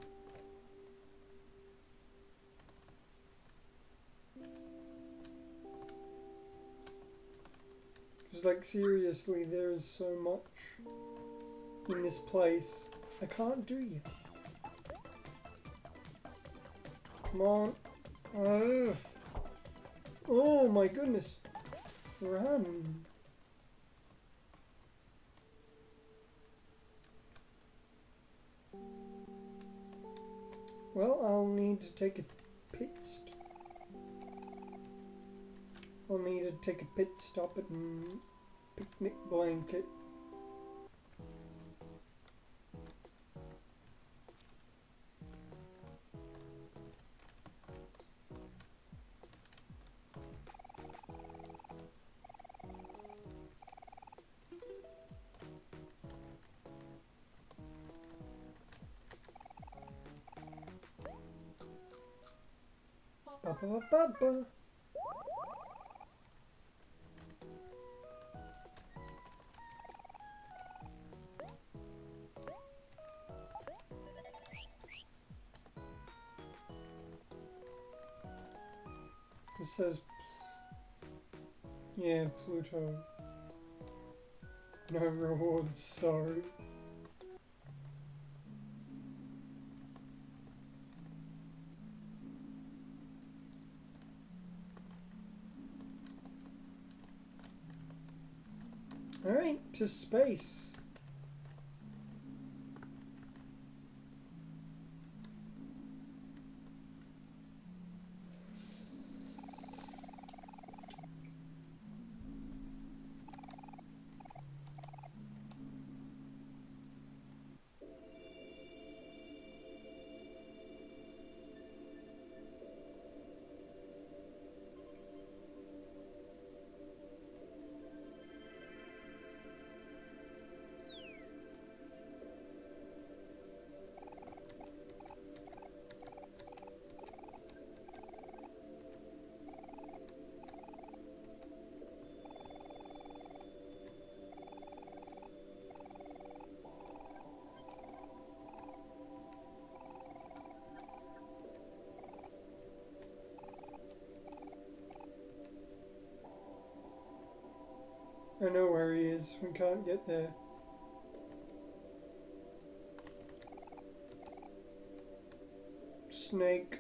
Because, like, seriously, there is so much in this place I can't do yet. Come on. Ugh. Oh my goodness. Run. Well, I'll need to take a pit stop. I'll need to take a pit stop at Picnic Blanket. Ba ba ba ba ba. It says, yeah, Pluto. No rewards, sorry. Alright, to space. I know where he is. We can't get there. Snake.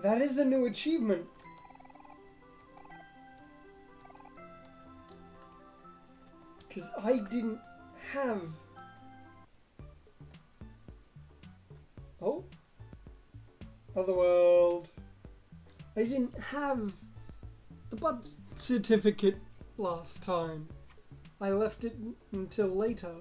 That is a new achievement. Because I didn't have... Oh? Otherworld. I didn't have the birth certificate last time. I left it until later.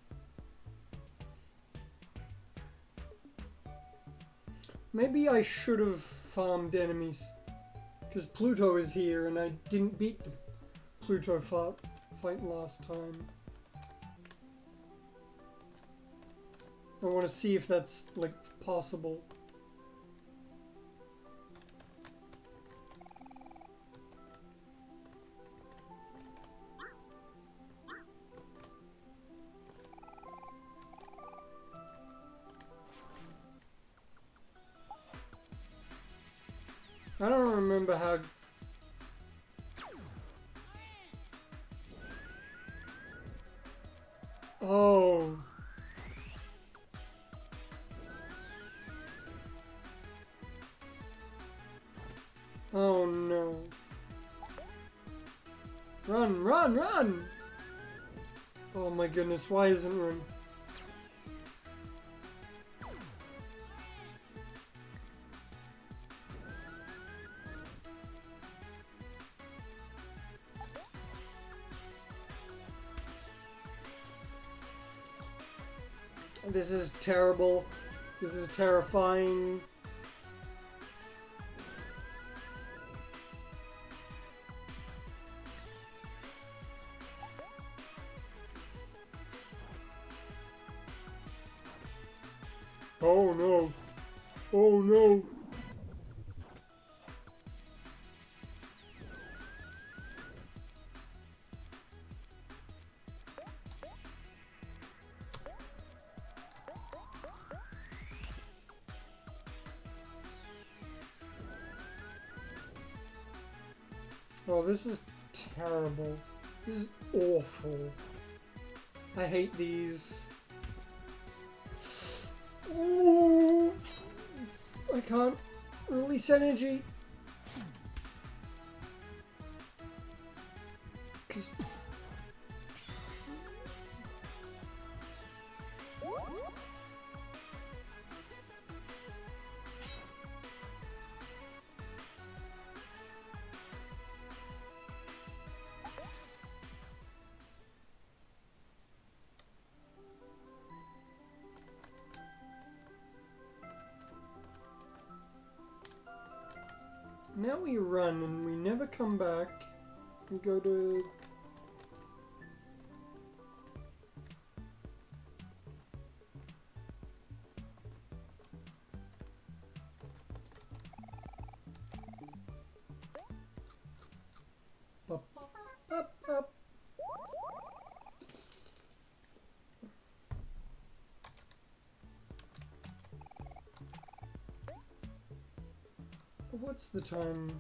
Maybe I should have farmed enemies. Because Pluto is here and I didn't beat the Pluto fight last time. I want to see if that's, like, possible. I don't remember how... Oh. Oh no. Run, run, run! Oh my goodness, why isn't run? This is terrible. This is terrifying. Oh no. Oh no. Oh, this is terrible. This is awful. I hate these. Ooh, I can't release energy. 'Cause now we run and we never come back. We go to... Up, up, up. What's the time?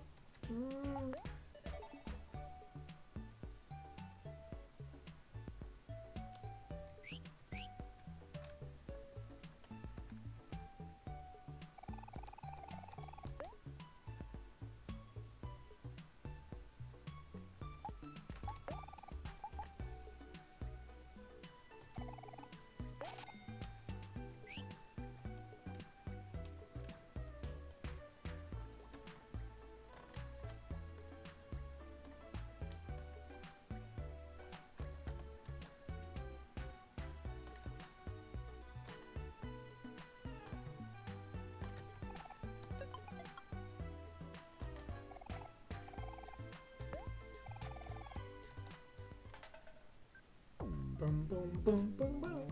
Boom, boom, boom, boom, boom.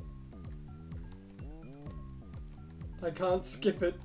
I can't skip it.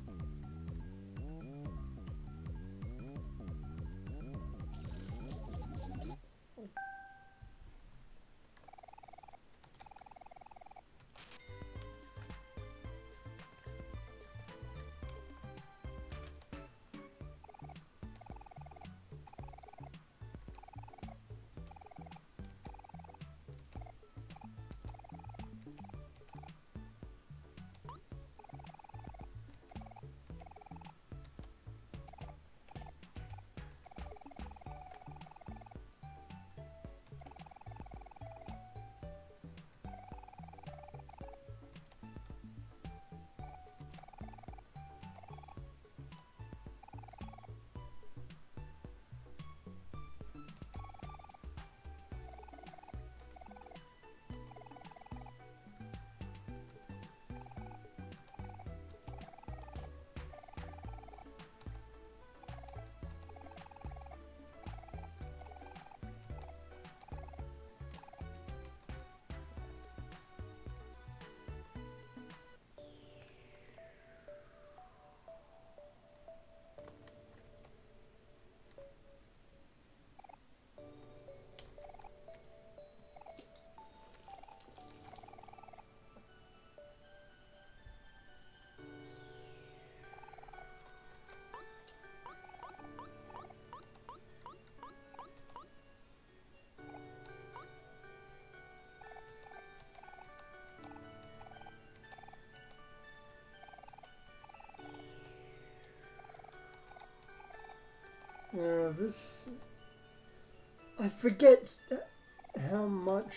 This... I forget how much...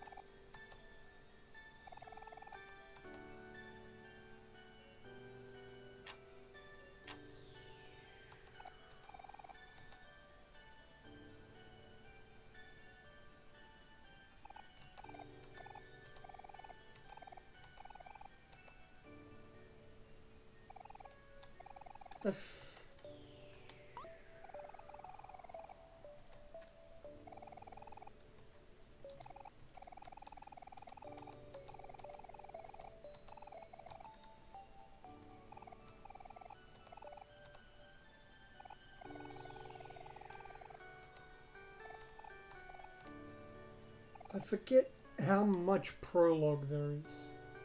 I forget how much prologue there is.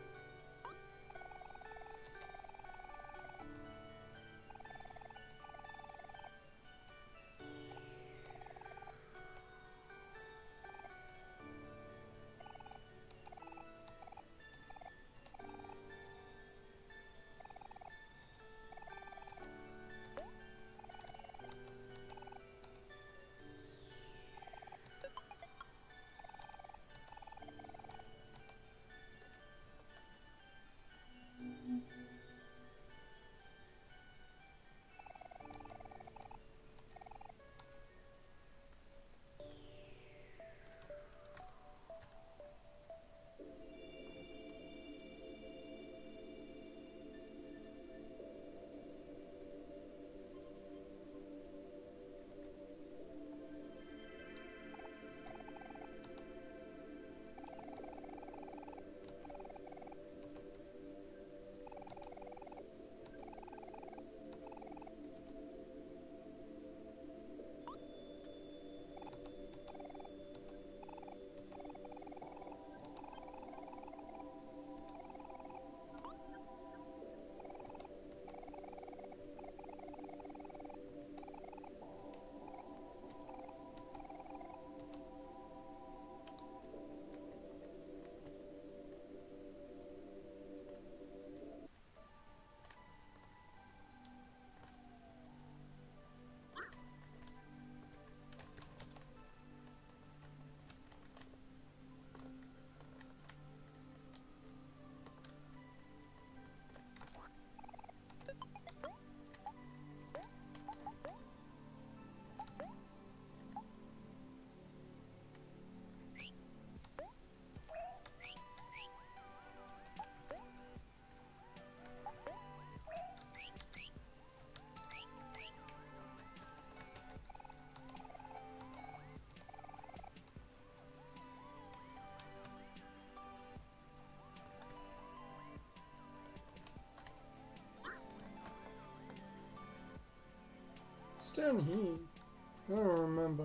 It's down here. I don't remember.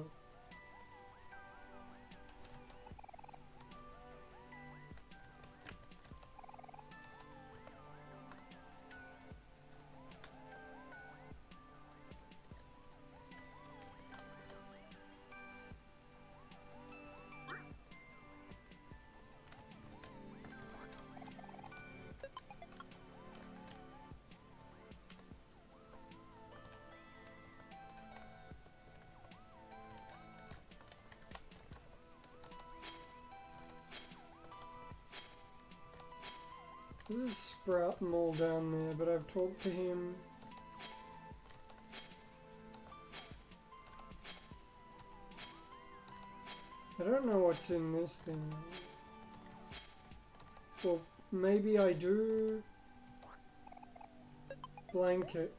There's a Sprout Mole down there, but I've talked to him. I don't know what's in this thing. Well, maybe I do. Blanket.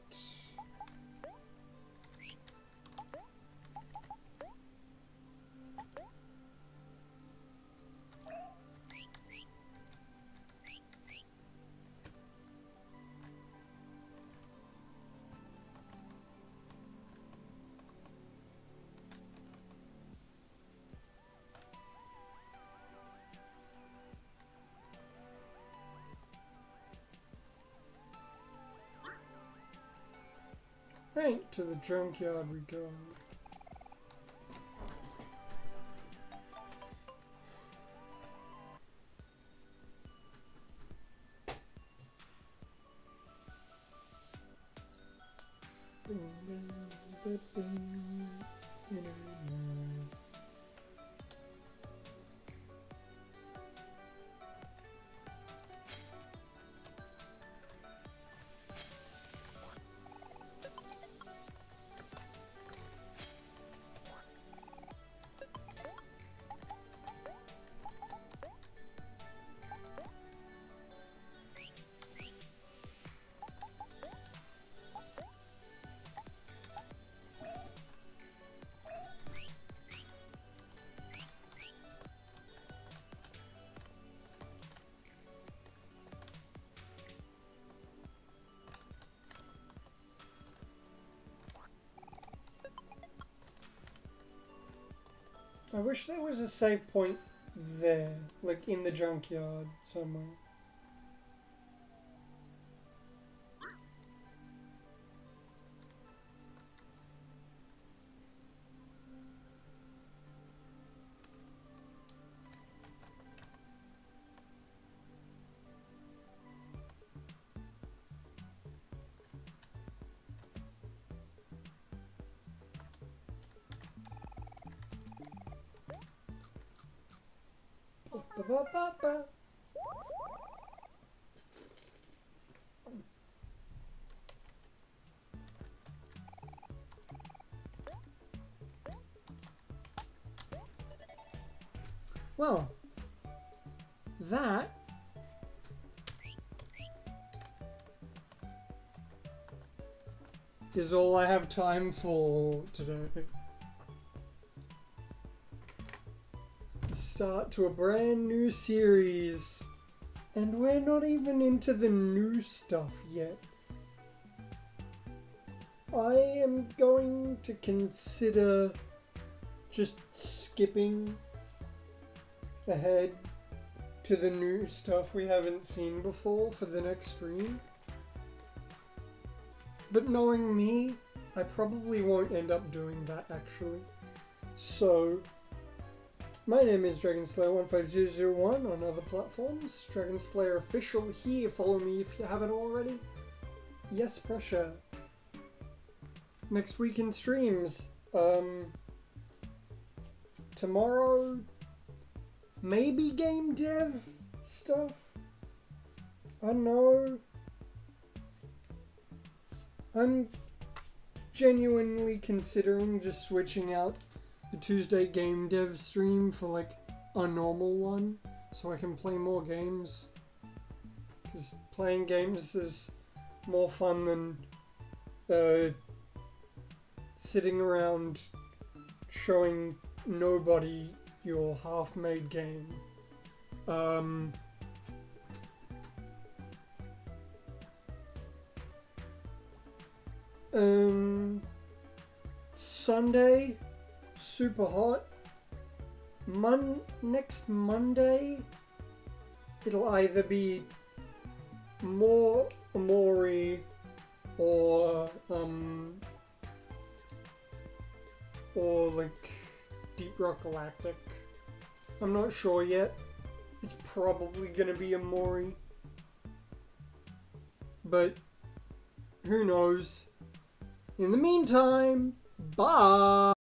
Right, to the junkyard we go. Ding, ding. I wish there was a save point there, like in the junkyard somewhere. Ba-ba-ba-ba. Well, that is all I have time for today. Start to a brand new series, and we're not even into the new stuff yet. I am going to consider just skipping ahead to the new stuff we haven't seen before for the next stream. But knowing me, I probably won't end up doing that actually. So, my name is DragonSlayer15001 on other platforms. DragonSlayer Official here, follow me if you haven't already. Yes, pressure. Next week in streams, tomorrow, maybe game dev stuff? I don't know. I'm genuinely considering just switching out the Tuesday game dev stream for like a normal one so I can play more games. Because playing games is more fun than sitting around showing nobody your half-made game. Sunday, super hot. Next Monday, it'll either be more Omori or like Deep Rock Galactic. I'm not sure yet. It's probably gonna be Omori, but who knows? In the meantime, bye!